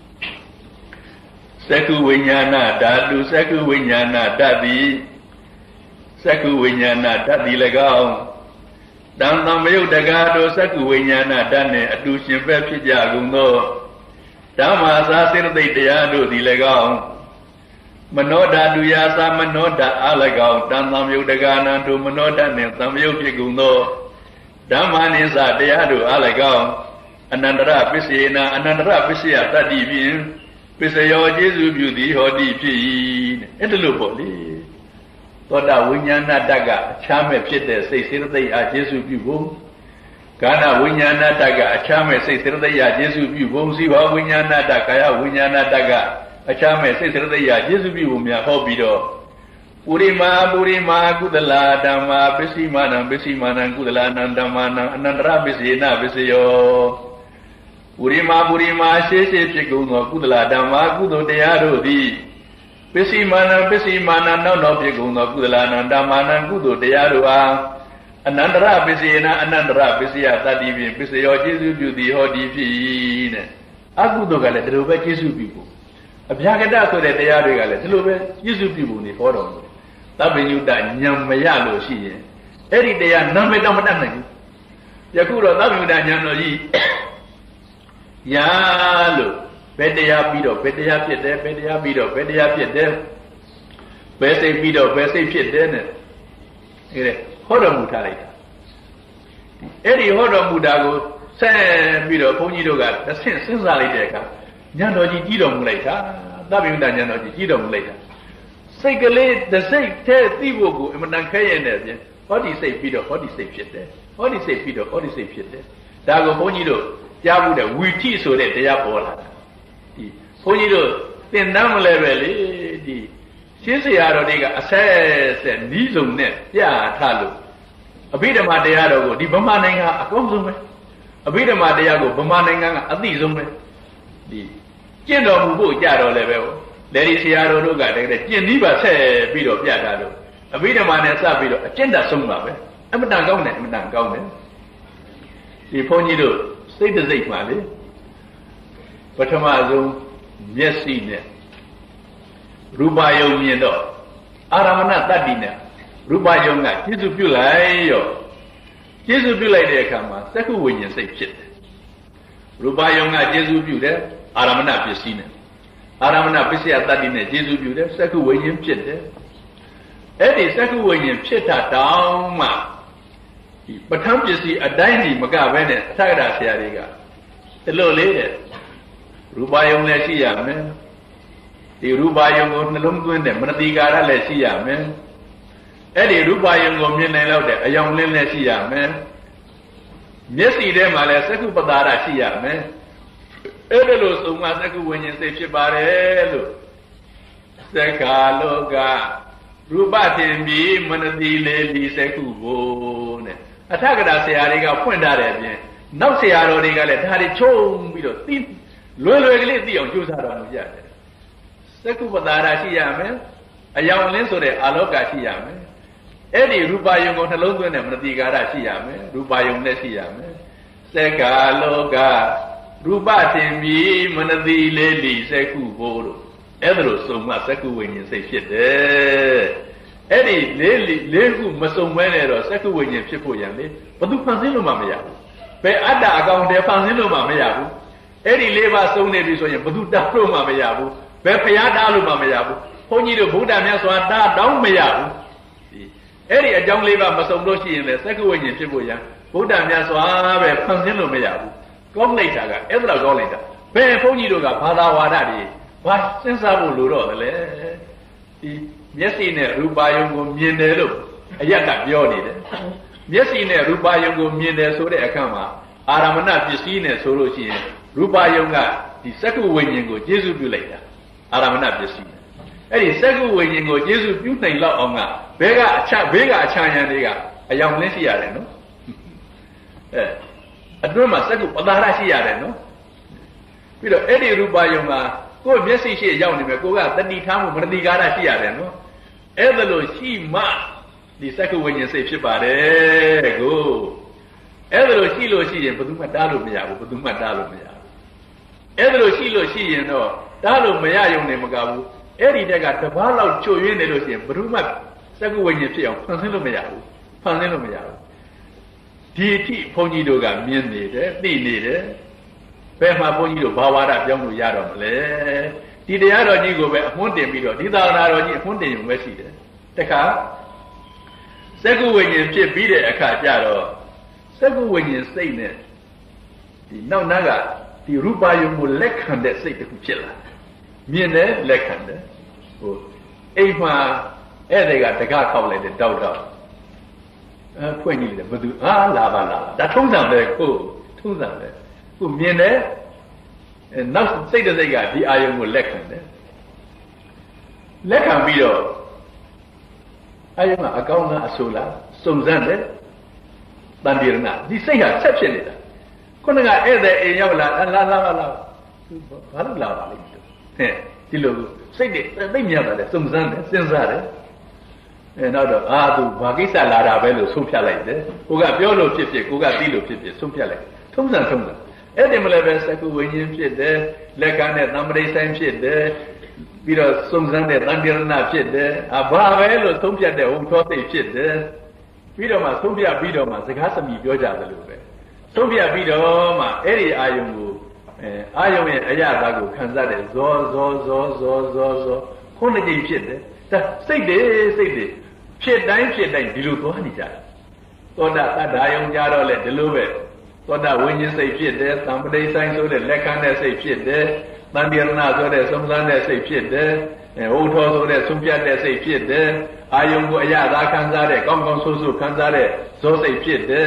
သက္ကုဝိညာဏဓာတုသက္ကုဝိညာဏဓာတိသက္ကုဝိညာဏဓာတိ၎င်းတံတံမယုတ်တကားတို့သက္ကုဝိညာဏဓာတ်နှင့်အတူရှင်ပဲဖြစ်ကြကုန်သောဓမ္မာသာစေတသိက်တရားတို့သည်၎င်းမနောဓာတုယာသမနောဓာအား၎င်းတံတံမယုတ်တကာနံတို့မနောဓာနှင့်သံမယုတ်ဖြစ်ကုန်သောဓမ္မာနိစ္စတရားတို့အား၎င်းအနန္တရပစ္စေနအနန္တရပစ္စယတတ္တိဖြင့်ပစ္စယောကျေစုပြုသည်ဟောတိဖြစ်၏အဲ့ဒါလို့ပေါ့လေသောတာဝိညာဏတ္တကအချမ်းမဲ့ဖြစ်တဲ့စိတ်စေတသိက်အားကျေစုပြုဖို့ကာဏဝိညာဏတ္တကအချမ်းမဲ့စိတ်စေတသိက်အားကျေစုပြုဖို့စီဘောဝိညာဏတ္တကာယဝိညာဏတ္တကအချမ်းမဲ့စိတ်စေတသိက်အားကျေစုပြုဖို့များဟောပြီးတော့ပုရိမာပုရိမာကုသလာဓမ္မာပစ္စည်းမာနံပစ္စည်းမာနံကုသလာနံဓမ္မာနံအနန္တရပစ္စေနပစ္စယောပုရိမာပုရိမာရှေးရှေးဖြစ်ကုန်သောကုသလာဓမ္မာကုသိုလ်တရားတို့သည်ပစ္စည်းမာနံပစ္စည်းမာနံနောက်နောက်ဖြစ်ကုန်သောကုသလာနံဓမ္မာနံကုသိုလ်တရားတို့အားအနန္တရပစ္စေနအနန္တရပစ္စယတတ္တိဖြင့်ပစ္စယောကျေစုပြုသည်ဟောဒီဖြစ်၏တဲ့အကုသိုလ်ကလည်းဒီလိုပဲကျေစုပြုဖို့အဗျာကတဆိုတဲ့တရားတွေကလည်းဒီလိုပဲကျေစုပြုဖို့နေဟောတော်မူတယ်သဗ္ဗညုတဉာဏ်မရလို့ရှိရင်အဲ့ဒီတရားနာမည်တော့မတတ်နိုင်ဘူးယခုတော့သဗ္ဗညုတဉာဏ်တော်ကြီးရာလို့ဘယ်တရားပြီးတော့ဘယ်တရားဖြစ်တယ်ဘယ်တရားပြီးတော့ဘယ်တရားဖြစ်တယ်ဘယ်စိတ်ပြီးတော့ဘယ်စိတ်ဖြစ်တယ်နဲ့အဲ့ဒါဟောတော်မူထားလိုက်တာအဲ့ဒီဟောတော်မူတာကိုဆက်ပြီးတော့ဘုန်းကြီးတို့ကတစ်ဆင့်စဉ်းစားလိုက်တဲ့အခါဉာဏ်တော်ကြီးကြီးတော်မူလိုက်တာသဗ္ဗညုတဉာဏ်တော်ကြီးကြီးတော်မူလိုက်တာစိတ်ကလေးတစ်စိတ်တည်းသိဖို့ကိုအမှန်တန်ခဲရတဲ့ပြင်ဟောဒီစိတ်ပြီးတော့ဟောဒီစိတ်ဖြစ်တယ်ဟောဒီစိတ်ပြီးတော့ဟောဒီစိတ်ဖြစ်တယ်ဒါကိုဘုန်းကြီးတို့ကြားမှုတဲ့ဝီထိဆိုတဲ့တရားပေါ်လာတာဒီဘုန်းကြီးတို့သင်တန်းမလဲပဲလေဒီရှင်းစရာတော်တွေကအဆက်ဆက်နီးစုံနဲ့ပြထားလို့အဘိဓမ္မာတရားတော်ကိုဒီဗမာနိုင်ငံအကောင်းဆုံးပဲအဘိဓမ္မာတရားကိုဗမာနိုင်ငံကအသိဆုံးပဲဒီကျင့်တော်မူဖို့ကြတော့လည်းပဲလေဒီဆရာတော်တို့ကတည်းကကျင့်ပြီးပါဆက်ပြီးတော့ပြထားလို့အဘိဓမ္မာနဲ့စပြီးတော့အကျင့်တတ်ဆုံးပါပဲအမတန်ကောင်းတယ်အမတန်ကောင်းတယ်ဒီဘုန်းကြီးတို့စိတ်တစိတ်မှလေပထမဆုံးမျက်စိနဲ့ရူပယုံမြင်တော့အာရမဏတတ္တိနဲ့ရူပယုံကကျေစုပြုလိုက်ရောကျေစုပြုလိုက်တဲ့အခါမှာသက္ကုဝိညာဉ်စိတ်ဖြစ်တယ်ရူပယုံကကျေစုပြုတယ်အာရမဏပစ္စည်းနဲ့အာရမဏပစ္စယတတ္တိနဲ့ကျေစုပြုတယ်သက္ကုဝိညာဉ်ဖြစ်တယ်အဲ့ဒီသက္ကုဝိညာဉ်ဖြစ်တာတောင်းမှဒီပဋ္ဌာန်းပစ္စည်းအတိုင်းဒီမကဘဲနဲ့အထက်ကရာဆရာတွေကတလို့လေးတဲ့ရူပယုံလည်းရှိရမယ်ဒီရူပယုံကိုနှလုံးသွင်းတဲ့မနတိကာရလည်းရှိရမယ်အဲ့ဒီရူပယုံကိုမြင်နိုင်တော့တဲ့အယောင်လင်းလည်းရှိရမယ်မျက်စိထဲမှာလည်းသက္ကုပတာရရှိရမယ်အဲ့ဒါလို့သုံးပါသက္ကုဝိညာဉ်စိတ်ဖြစ်ပါတယ်လို့သက္ကာလောကရူပတင်ပြီးမနတိလေးဒီသက္ကုဘုနဲ့အထက်ကရာဆရာတွေကဖွင့်ထားတဲ့အပြင်နောက်ဆရာတော်တွေကလည်းဒါတွေချုံပြီးတော့သိလွယ်လွယ်ကလေးသိအောင်ကြိုးစားတော်မူကြတယ်သက္ကုပတာရရှိရမယ်အယောင်လင်းဆိုတဲ့အာလောကရှိရမယ်အဲ့ဒီရူပယုံကိုနှလုံးသွင်းတဲ့မနတိကာရရှိရမယ်ရူပယုံလည်းရှိရမယ်သက္ကာလောကရူပတင်ပြီးမနတိလေးလီသက္ကုဘိုးတို့အဲ့ဒါလို့စုံမသက္ကုဝိညာဉ်စိတ်ဖြစ်တယ်အဲ့ဒီလေးလီလေးခုမစုံမဲနဲ့တော့သက္ကုဝိညာဉ်ဖြစ်ဖို့ရံလေဘယ်သူဖန်ဆင်းလို့မှမရဘူးဘယ်အတ္တအကောင်တည်းဖန်ဆင်းလို့မှမရဘူးအဲ့ဒီလေးပါးစုံနေပြီဆိုရင်ဘယ်သူတားလို့မှမရဘူးဘယ်ဖျားတားလို့မှမရဘူးဘုန်းကြီးတို့ဗုဒ္ဓမြတ်စွာတားတောင်းမရဘူးအဲ့ဒီအကြောင်းလေးပါမစုံလို့ရှိရင်လည်းသက္ကုဝိညာဉ်ဖြစ်ဖို့ရံဗုဒ္ဓမြတ်စွာပဲဖန်ဆင်းလို့မရဘူးကောင်းလိုက်တာကအဲ့ဒါတော့ကောင်းလိုက်တာဘယ်ဘုန်းကြီးတို့ကဘာသာဝါဒတွေဘာစဉ်းစားဖို့လိုတော့လဲဒီမျက်စိနဲ့ရူပယုံကိုမြင်တယ်လို့အရက်ကပြောနေတယ်မျက်စိနဲ့ရူပယုံကိုမြင်တယ်ဆိုတဲ့အခါမှာအာရမဏပစ္စည်းနဲ့ဆိုလို့ရှိရင်ရူပယုံကဒီသက္ကုဝိညာဉ်ကိုကျေစုပြုလိုက်တာအာရမဏပစ္စည်းအဲ့ဒီသက္ကုဝိညာဉ်ကိုကျေစုပြုနိုင်လောက်အောင်ကဘဲကအချဘေးကအချာယံတွေကအယောင်လင်းရှိရတယ်နော်အဲအတွင်းမှာသက္ကုပတာရရှိရတယ်နော်ပြီးတော့အဲ့ဒီရူပယုံကကိုယ်မျက်စိရှိရောက်နေမယ်ကိုကတတိထားမှုမနတိကာရရှိရတယ်နော်အဲ့ဒါလို့ရှိမှဒီသက္ကုဝိညာဉ်စိတ်ဖြစ်ပါတယ်ကိုအဲ့ဒါလို့ရှိလို့ရှိရင်ဘယ်သူမှတားလို့မရဘူးဘယ်သူမှတားလို့မရဘူးအဲ့ဒါလို့ရှိလို့ရှိရင်တော့တားလို့မရရုံနဲ့မကဘူးအဲ့ဒီတက်ကတပားလောက်ချွတ်ရင်းနေလို့ရှိရင်ဘယ်သူမှသက္ကုဝိညာဉ်ဖြစ်အောင်ဖန်ဆင်းလို့မရဘူးဖန်ဆင်းလို့မရဘူးဒီအထိဘုန်းကြီးတို့ကမြင်နေတယ်သိနေတယ်ဘယ်မှာဘုန်းကြီးတို့ဘာဝါဒပြောင်းလို့ရတော့မလဲဒီတရားတော်ကြီးကိုပဲအမွှန်းတင်ပြီးတော့ဒီသာသနာတော်ကြီးအမွှန်းတင်ရုံပဲရှိတယ်တခါသက္ကုဝိညာဉ်ဖြစ်ပြီးတဲ့အခါကျတော့သက္ကုဝိညာဉ်စိတ်နဲ့ဒီနောက်နားကဒီရူပယုံကိုလက်ခံတဲ့စိတ်တစ်ခုဖြစ်လာမြင်တယ်လက်ခံတယ်ဟိုအိမ်မှာအဲ့ဒီကတကားခောက်လိုက်တဲ့တောက်တော့အဲဖွင့်ကြည့်တယ်ဘယ်သူအာလာပါလာဒါထုံးစံပဲကိုထုံးစံပဲကိုမြင်တယ်နောက်စိတ်တစ်စိတ်ကဒီအာယုံကိုလက်ခံတယ်လက်ခံပြီးတော့အာယုံကအကောင်းလားအဆိုးလားစုံစမ်းတယ်တန်တိရဏဒီစိတ်ဟာဆက်ဖြစ်နေတာခုနကဧည့်သည်အိမ်ရောက်လာလာလာလာလာဘာလို့လာပါလဲဟဲ့ဒီလိုစိတ်တွေသိမြတ်တယ်စုံစမ်းတယ်စဉ်းစားတယ်အဲနောက်တော့အာသူဘာကိစ္စလာတာပဲလို့ဆုံးဖြတ်လိုက်တယ်ကိုကပြောလို့ဖြစ်ဖြစ်ကိုကသိလို့ဖြစ်ဖြစ်ဆုံးဖြတ်လိုက်ထုံးစံထုံးစံအဲ့ဒီမလည်းပဲသက္ကုဝိညာဉ်ဖြစ်တယ်လက်ကနဲ့သံပရိဆိုင်ဖြစ်တယ်ပြီးတော့စုံစမ်းတဲ့တန်တိရဏဖြစ်တယ်အဘာပဲလို့သုံးဖြတ်တဲ့ဝုံထောစိတ်ဖြစ်တယ်ပြီးတော့မှသုံးဖြတ်ပြီးတော့မှစကားသမီးပြောကြတယ်လို့ပဲသုံးဖြတ်ပြီးတော့မှအဲ့ဒီအာယုံကိုအဲအာယုံရဲ့အရာသားကိုခံစားတဲ့ဇောဇောဇောဇောဇောဇောခုနှစ်ကြိမ်ဖြစ်တယ်ဒါစိတ်တွေစိတ်တွေဖြစ်တိုင်းဖြစ်တိုင်းဒီလိုသွားနေကြတယ်သောတာတတ္တာယုံကြတော့လေဒီလိုပဲသောတာဝိညာဉ်စိတ်ဖြစ်တယ်သံပတိဆိုင်ဆိုတဲ့လက်ခံတဲ့စိတ်ဖြစ်တယ်တန်တိရဏဆိုတဲ့စုံစမ်းတဲ့စိတ်ဖြစ်တယ်ဝုထောဆိုတဲ့ဆုံးဖြတ်တဲ့စိတ်ဖြစ်တယ်အာယုံကိုအရသာခံစားတဲ့ကောင်းကောင်းဆိုးဆိုးခံစားတဲ့ဇောစိတ်ဖြစ်တယ်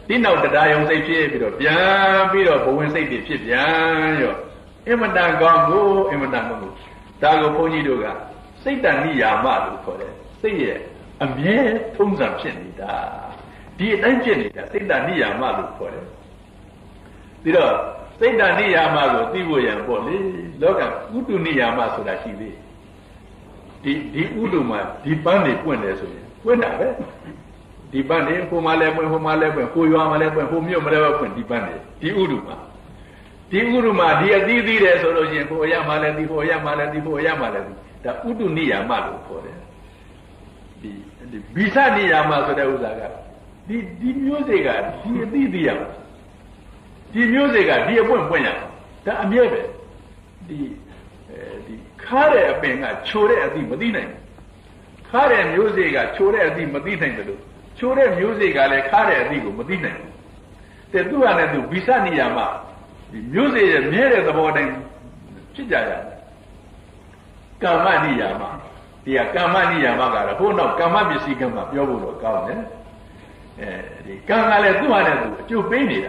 ဒီနောက်တရားယုံစိတ်ဖြစ်ပြီးတော့ပြန်ပြီးတော့ဘဝင်စိတ်တွေဖြစ်ပြန်ရောအင်မတန်ကောင်းကိုအင်မတန်ကောင်းကိုဒါကိုဘုန်းကြီးတို့ကစိတ်တဏိယာမလို့ခေါ်တယ်စိတ်ရဲ့အမြဲထုံးစံဖြစ်နေတာဒီအတိုင်းဖြစ်နေတာစိတ်တဏိယာမလို့ခေါ်တယ်ပြီးတော့စိတ်တဏိယာမကိုသိဖို့ရန်ပေါ့လေလောကဥတုနိယာမဆိုတာရှိသေးဒီဒီဥတုမှာဒီပန်းတွေပွင့်တယ်ဆိုရင်ပွင့်တာပဲဒီပန်းတွေဟိုမှာလည်းပွင့်ဟိုမှာလည်းပွင့်ဟိုရွာမှာလည်းပွင့်ဟိုမြို့မှာလည်းပွင့်ဒီပန်းတွေဒီဥတုမှာဒီဥတုမှာဒီအသီးသီးတယ်ဆိုလို့ရှိရင်ဟိုအရမှာလည်းဒီဟိုအရမှာလည်းဒီဟိုအရမှာလည်းဒါဥတုနိယာမလို့ခေါ်တယ်ဒီဒီဘိသနိယာမဆိုတဲ့ဥစ္စာကဒီဒီမျိုးစိတ်ကဒီအသီးသီးရမှာဒီမျိုးစိတ်ကဒီအပွင့်ပွင့်ရမှာဒါအမြဲပဲဒီအဲဒီခါတဲ့အပင်ကချိုတဲ့အသီးမသိနိုင်ဘူးခါတဲ့မျိုးစိတ်ကချိုတဲ့အသီးမသိနိုင်တယ်လို့ချိုတဲ့မျိုးစိတ်ကလည်းခါတဲ့အသီးကိုမသိနိုင်ဘူးတဲ့သူကလည်းသူဘိသနိယာမဒီမျိုးစိတ်ရဲ့မြဲတဲ့သဘောတိုင်းဖြစ်ကြရတယ်ကမ္မနိယာမဒီကကမ္မနိယာမကတော့ဟိုနောက်ကမ္မပစ္စည်းကမ္မပြောဖို့တော့ကောင်းတယ်အဲဒီကံကလည်းသူ့ဟာနဲ့သူအကျိုးပေးနေတာ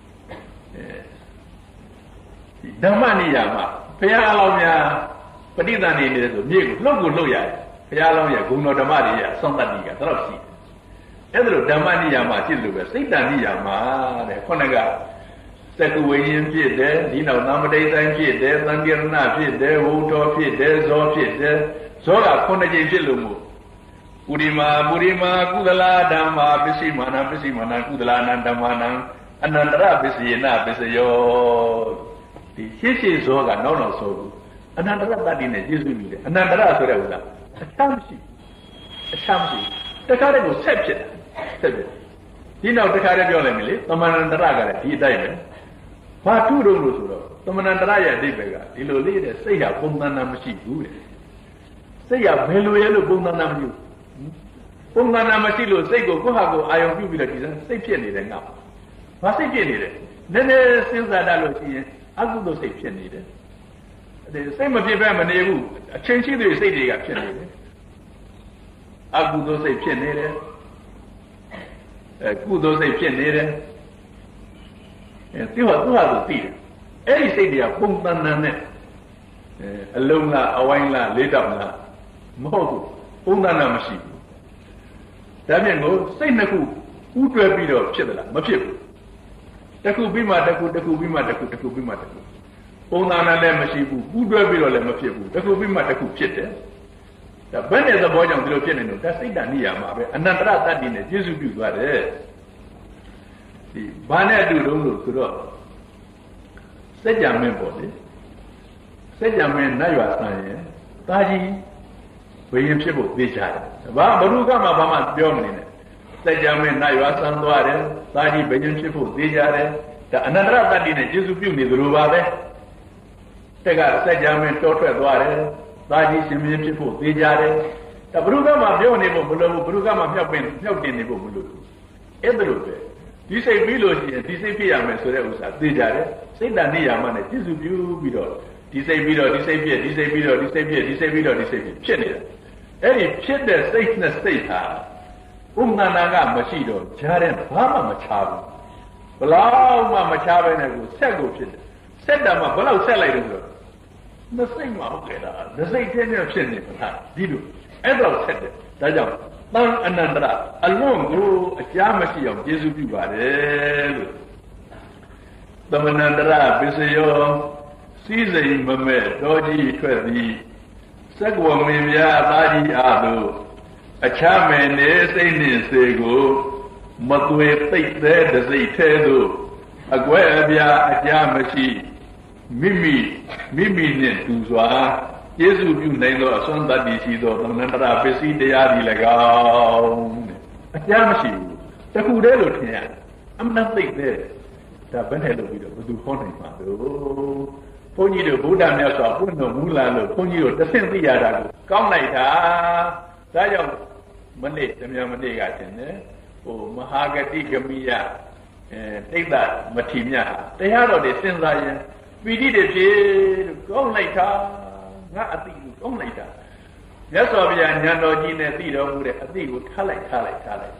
အဲဒီဓမ္မနိယာမဘုရားအလောင်းများပဋိသန္ဓေနေတယ်ဆိုမြေကိုလှုပ်ကိုလှုပ်ရတယ်ဘုရားအလောင်းရဲ့ဂုဏ်တော်ဓမ္မတွေရဲ့စောင့်တတ်တိကတော့ရှိတယ်အဲ့ဒါလိုဓမ္မနိယာမဖြစ်လို့ပဲစိတ်တနိယာမတဲ့ခုနကသက္ကဝိညာဉ်ဖြစ်တယ်ဒီနောက်နာမတိတိုင်းဖြစ်တယ်သံဃရဏဖြစ်တယ်ဝုတော်ဖြစ်တယ်ဇောဖြစ်တယ်ဇောကခုနှစ်ကြိမ်ဖြစ်လို့မို့ပုရိမာပုရိမာကုသလာဓမ္မာပစ္စည်းမာနပစ္စည်းမာနကုသလာနံဓမ္မာနံအနန္တရပစ္စယေနပစ္စယောဒီရှင်းရှင်းဇောကနောက်နောက်ဆိုဘူးအနန္တရတ္တိနဲ့ကျေစုပြုတယ်အနန္တရဆိုတဲ့ဥစ္စာအချမ်းမရှိအချမ်းမရှိတခါတည်းကိုဆက်ဖြစ်ဆက်ဖြစ်ဒီနောက်တခါတည်းပြောလိုက်မယ်လေသမန္တရကလည်းဒီအတိုင်းပဲဘာထုတော့လို့ဆိုတော့သမဏန္တရရဲ့အဓိပ္ပာယ်ကဒီလိုလေးတဲ့စိတ်ဟာပုံသဏ္ဍာန်မရှိဘူးတဲ့စိတ်ဟာဘယ်လိုရဲလို့ပုံသဏ္ဍာန်မရှိဘူးပုံသဏ္ဍာန်မရှိလို့စိတ်ကိုကိုယ့်ဟာကိုယ်အာရုံပြုပြီးတော့ဒီစိတ်ဖြစ်နေတယ်ငါဘာစိတ်ဖြစ်နေတယ်နည်းနည်းစဉ်းစားတတ်လို့ရှိရင်အကုသိုလ်စိတ်ဖြစ်နေတယ်အဲဒီစိတ်မဖြစ်ဘဲမနေဘူးအချင်းချင်းတွေစိတ်တွေကဖြစ်နေတယ်အကုသိုလ်စိတ်ဖြစ်နေတယ်အဲကုသိုလ်စိတ်ဖြစ်နေတယ်အဲသူကသူ့ဟာသူသိတယ်အဲ့ဒီစိတ်တွေကပုံသဏ္ဍာန်နဲ့အဲအလုံးလားအဝိုင်းလားလေးတောင်လားမဟုတ်ဘူးပုံသဏ္ဍာန်မရှိဘူးဒါပြန်ကိုစိတ်နှစ်ခုဥတွဲပြီးတော့ဖြစ်သလားမဖြစ်ဘူးတစ်ခုပြီးမှတစ်ခုတစ်ခုပြီးမှတစ်ခုတစ်ခုပြီးမှတစ်ခုပုံသဏ္ဍာန်လည်းမရှိဘူးဥတွဲပြီးတော့လည်းမဖြစ်ဘူးတစ်ခုပြီးမှတစ်ခုဖြစ်တယ်ဒါဘယ်နဲ့သဘောကြောင့်ဒီလိုဖြစ်နေလို့ဒါစိတ်တဏိယာမှာပဲအနန္တရတ္တိနဲ့ကျေစုပြုသွားတယ်ဒီဘာနဲ့အတူတုံးလို့ဆိုတော့စัจ जा မင်းပေါ့လေစัจ जा မင်းနတ်ရွာဆန်းရင်တာကြီးဘယင်ဖြစ်ဖို့သိကြတယ်ဘာဘ누구ကမှဘာမှပြောမနေနဲ့စัจ जा မင်းနတ်ရွာဆန်းသွားတယ်တာကြီးဘယင်ဖြစ်ဖို့သိကြတယ်ဒါအနန္တရတ္တိနဲ့ကျေစုပြုနေသလိုပါပဲတက်ကစัจ जा မင်းတောထွက်သွားတယ်တာကြီးရှင်မင်းဖြစ်ဖို့သိကြတယ်ဒါဘ누구ကမှပြောနေဖို့မလိုဘူးဘ누구ကမှမြောက်ပင်မြောက်တင်နေဖို့မလိုဘူးအဲ့ဒါလိုပဲဒီစိတ်ပြီးလို့ရှိရင်ဒီစိတ်ဖြစ်ရမယ်ဆိုတဲ့ဥစ္စာသိကြတယ်စိတ်တဏိယာမနဲ့ပြည့်စုံပြုပြီးတော့ဒီစိတ်ပြီးတော့ဒီစိတ်ဖြစ်ဒီစိတ်ပြီးတော့ဒီစိတ်ဖြစ်ဒီစိတ်ပြီးတော့ဒီစိတ်ဖြစ်ဖြစ်နေတာအဲ့ဒီဖြစ်တဲ့စိတ်နဲ့စိတ်ဟာဥမ္မာနာကမရှိတော့ကြားတဲ့ဘာမှမချဘူးဘလောက်မှမချဘဲနဲ့ကိုဆက်ကိုဖြစ်တယ်ဆက်တာမှဘလောက်ဆက်လိုက်လို့ဆိုတော့နှစိတ်မှဟုတ်ကြတာနှစိတ်ထဲနဲ့ဖြစ်နေပါဒီလိုအဲ့တော့ဆက်တယ်ဒါကြောင့်တန်အနန္တရအလွန်ကိုအကြားမရှိအောင်ကျေစုပြုပါတယ်လို့သမဏန္တရပစ္စယောစည်းစိမ်မမဲ့တော်ကြီးထွက်သည်စက္ကဝမင်းများသားကြီးအားသို့အခြားမယ်နေစိတ်နှင့်စေကိုမသွေသိပ်သေးတစိတ်ထဲသို့အကွဲအပြားအကြားမရှိမိမိမိမိနှင့်တူစွာကျေစုပြုနိုင်သောအစွမ်းတတ္တိရှိသောသမဏန္တရပစ္စည်းတရားဒီ၎င်းတဲ့အကြားမရှိဘူးတခုတည်းလို့ထင်ရတယ်အမှန်သိတဲ့ဒါဘယ်နဲ့လို့ပြီးတော့ဘယ်သူဟောနိုင်မှာလို့ဘုန်းကြီးတို့ဗုဒ္ဓမြတ်စွာဘုန်းတော်မူလာလို့ဘုန်းကြီးတို့တဆင့်သိရတာကိုကောင်းလိုက်တာဒါကြောင့်မနေ့ဓမ္မမနေ့ကတင်တယ်ဟိုမဟာဂတိဂမိယအဲတိတ်တမထေမြတ်တရားတော်တွေစဉ်းစားရင်ပီတိတွေဖြစ်လို့ကောင်းလိုက်တာငါအတိကိုကောင်းလိုက်တာမြတ်စွာဘုရားဉာဏ်တော်ကြီးနဲ့သိတော်မူတဲ့အတိကိုထားလိုက်ထားလိုက်ထားလိုက်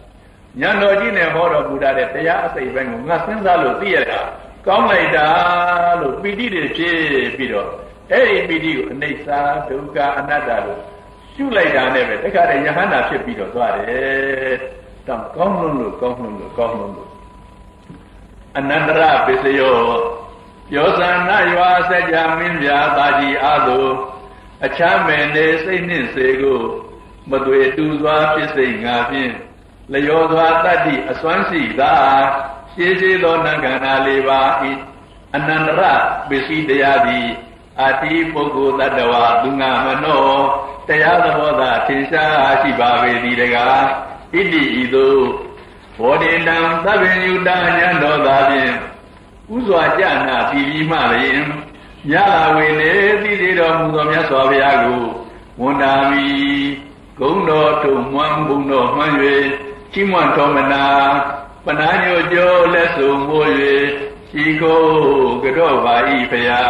ညာတော်ကြီးနဲ့ဟောတော်မူတာတဲ့တရားအစိတ်ပိုင်းကိုငါစဉ်းစားလို့သိရတာကောင်းလိုက်တာလို့ပီတိတွေဖြစ်ပြီးတော့အဲ့ဒီပီတိကိုအနိစ္စဒုက္ခအနတ္တလို့ရှုလိုက်တာနဲ့ပဲတခါတည်းယဟန္တာဖြစ်ပြီးတော့သွားတယ်တောင်းကောင်းလို့လို့ကောင်းလို့လို့ကောင်းလို့လို့အနန္တရပစ္စယောယောဇာနာယွာစัจ जा မင်းပြာသာကြီးအားသို့အချမ်းမဲ့နေစိတ်နှင့်စေကိုမသွေတူစွာဖြစ်စိတ်ငါဖြင့်လျောစွာတတ္တိအစွမ်းရှိသာရှင်းရှင်းသောနံခန္ဓာလေးပါဤအနန္တရပစ္စည်းတရားသည်အာတိပုဂ္ဂိုလ်တ attva သူငါမနောတရားသဘောသာထင်ရှားရှိပါပေသည်တကားဣတိဤသို့ဘောဓိတံသဗ္ဗညုတဉာဏ်တော်သာဖြင့်ဥစွာကြနာပြီးပြီးမှလျင်မြတ်လာဝေနေသိစေတော်မူသောမြတ်စွာဘုရားကိုဝန်တာမီဂုဏ်တော်ထုံမွမ်းဘုံတော်မှန်း၍ချီးမွမ်းတော်မနာပနာညိုကြောလက်ဆုံမိုး၍ရှိခိုးကြောပါ၏ဖရာ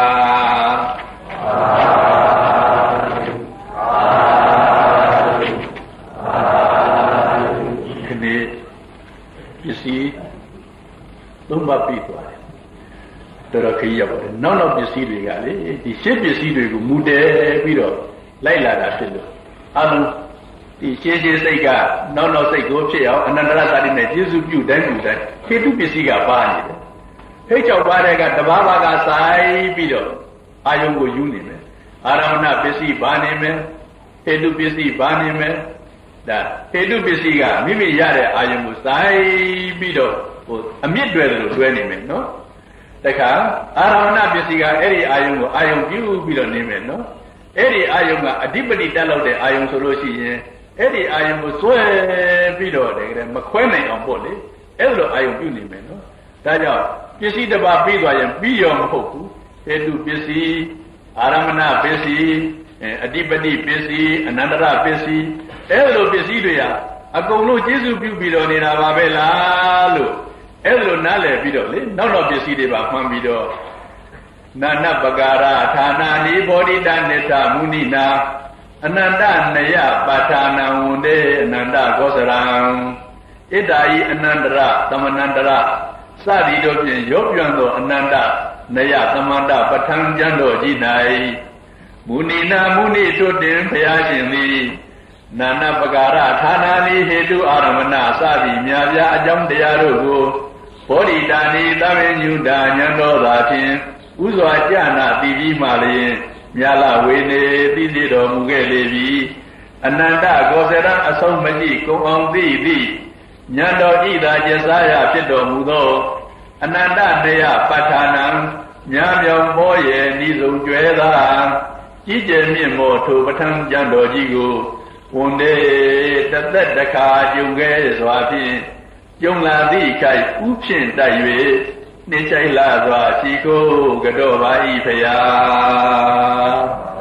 ခဏပစ္စည်းသုံးပါးပြီးသွားတယ်တော်တော်ခရီးရောက်ပါတယ်နောက်နောက်ပစ္စည်းတွေကလေဒီရှင်းပစ္စည်းတွေကိုမူတည်ပြီးတော့လိုက်လာတာဖြစ်လို့အလုံးဒီရှင်းရှင်းစိတ်ကနောက်နောက်စိတ်ကိုဖြစ်အောင်အနန္တရသတိနဲ့ကျေစုပြုတိုင်းပြုတိုင်းဟေတုပစ္စည်းကပါနေတယ်ဟိတ်ကြောက်ပါတဲ့ကတဘာဘာကဆိုင်ပြီးတော့အာယုံကိုယူနေမယ်အာရမဏပစ္စည်းပါနေမယ်ဟေတုပစ္စည်းပါနေမယ်ဒါဟေတုပစ္စည်းကမိမိရတဲ့အာယုံကိုဆိုင်ပြီးတော့ဟိုအမြင့်တွယ်တယ်လို့တွဲနေမယ်နော်တခါအာရမဏပစ္စည်းကအဲ့ဒီအာယုံကိုအာယုံပြုပြီးတော့နေမယ်နော်အဲ့ဒီအာယုံကအဓိပတိတက်လောက်တဲ့အာယုံဆိုလို့ရှိရင်အဲ့ဒီအာယုံကိုစွဲပြီးတော့တကယ်မခွဲနိုင်အောင်ပေါ့လေအဲ့လိုအာယုံပြုနေမယ်နော်ဒါကြောင့်ပစ္စည်းတစ်ပါးပြီးသွားရင်ပြီးရောမဟုတ်ဘူးဟေတုပစ္စည်းအာရမဏပစ္စည်းအဓိပတိပစ္စည်းအနန္တရပစ္စည်းအဲ့လိုပစ္စည်းတွေဟာအကုန်လုံးကျေစုပြုပြီးတော့နေတာပါပဲလားလို့အဲ့လိုနားလည်ပြီးတော့လေနောက်တော့ပစ္စည်းတွေပါမှန်ပြီးတော့နာနပကာရဌာနာနိဘောဓိတနိသမုနိနာအနန္တနယပါဌာနံဝန္တေအနန္တကောစရံဣတ္တာယိအနန္တရသမနန္တရစသည်တို့ဖြင့်ရောပြန့်သောအနန္တနယသမန္တပဋ္ဌာန်းကျမ်းတော်ကြီး၌မုနိနာမုနိတွတ်တင်ဘုရားရှင်သည်နာနပကာရဌာနာနိဟေတုအာရမဏစသည်မြာပြအကြောင်းတရားတို့ကိုဘောဓိတာနိသဗ္ဗညုတာဉာဏ်တော်သာဖြင့်ဥစွာကြနာတည်ပြီးမှလျင်မြတ်လာဝေနေသိစေတော်မူခဲ့လေပြီအနန္တကောစရံအဆုံးမရှိကုံအောင်သိသည်ဉာဏ်တော်ဤသာကျစားရဖြစ်တော်မူသောအနန္တနေယပဋ္ဌာနံညာမြောင်ပေါ်ရဲ့ဤဆုံးကျွဲသာကြီးကျယ်မြင့်မောထိုပဋ္ဌာန်းကျမ်းတော်ကြီးကိုဝန်တေတသက်တခါကြုံခဲ့စွာဖြင့်ကြုံလာသည့်ခိုက်ဥဖြင့်တိုက်၍နှိမ့်ချိုက်လာစွာရှိခိုးကြောပါ၏ဖရာ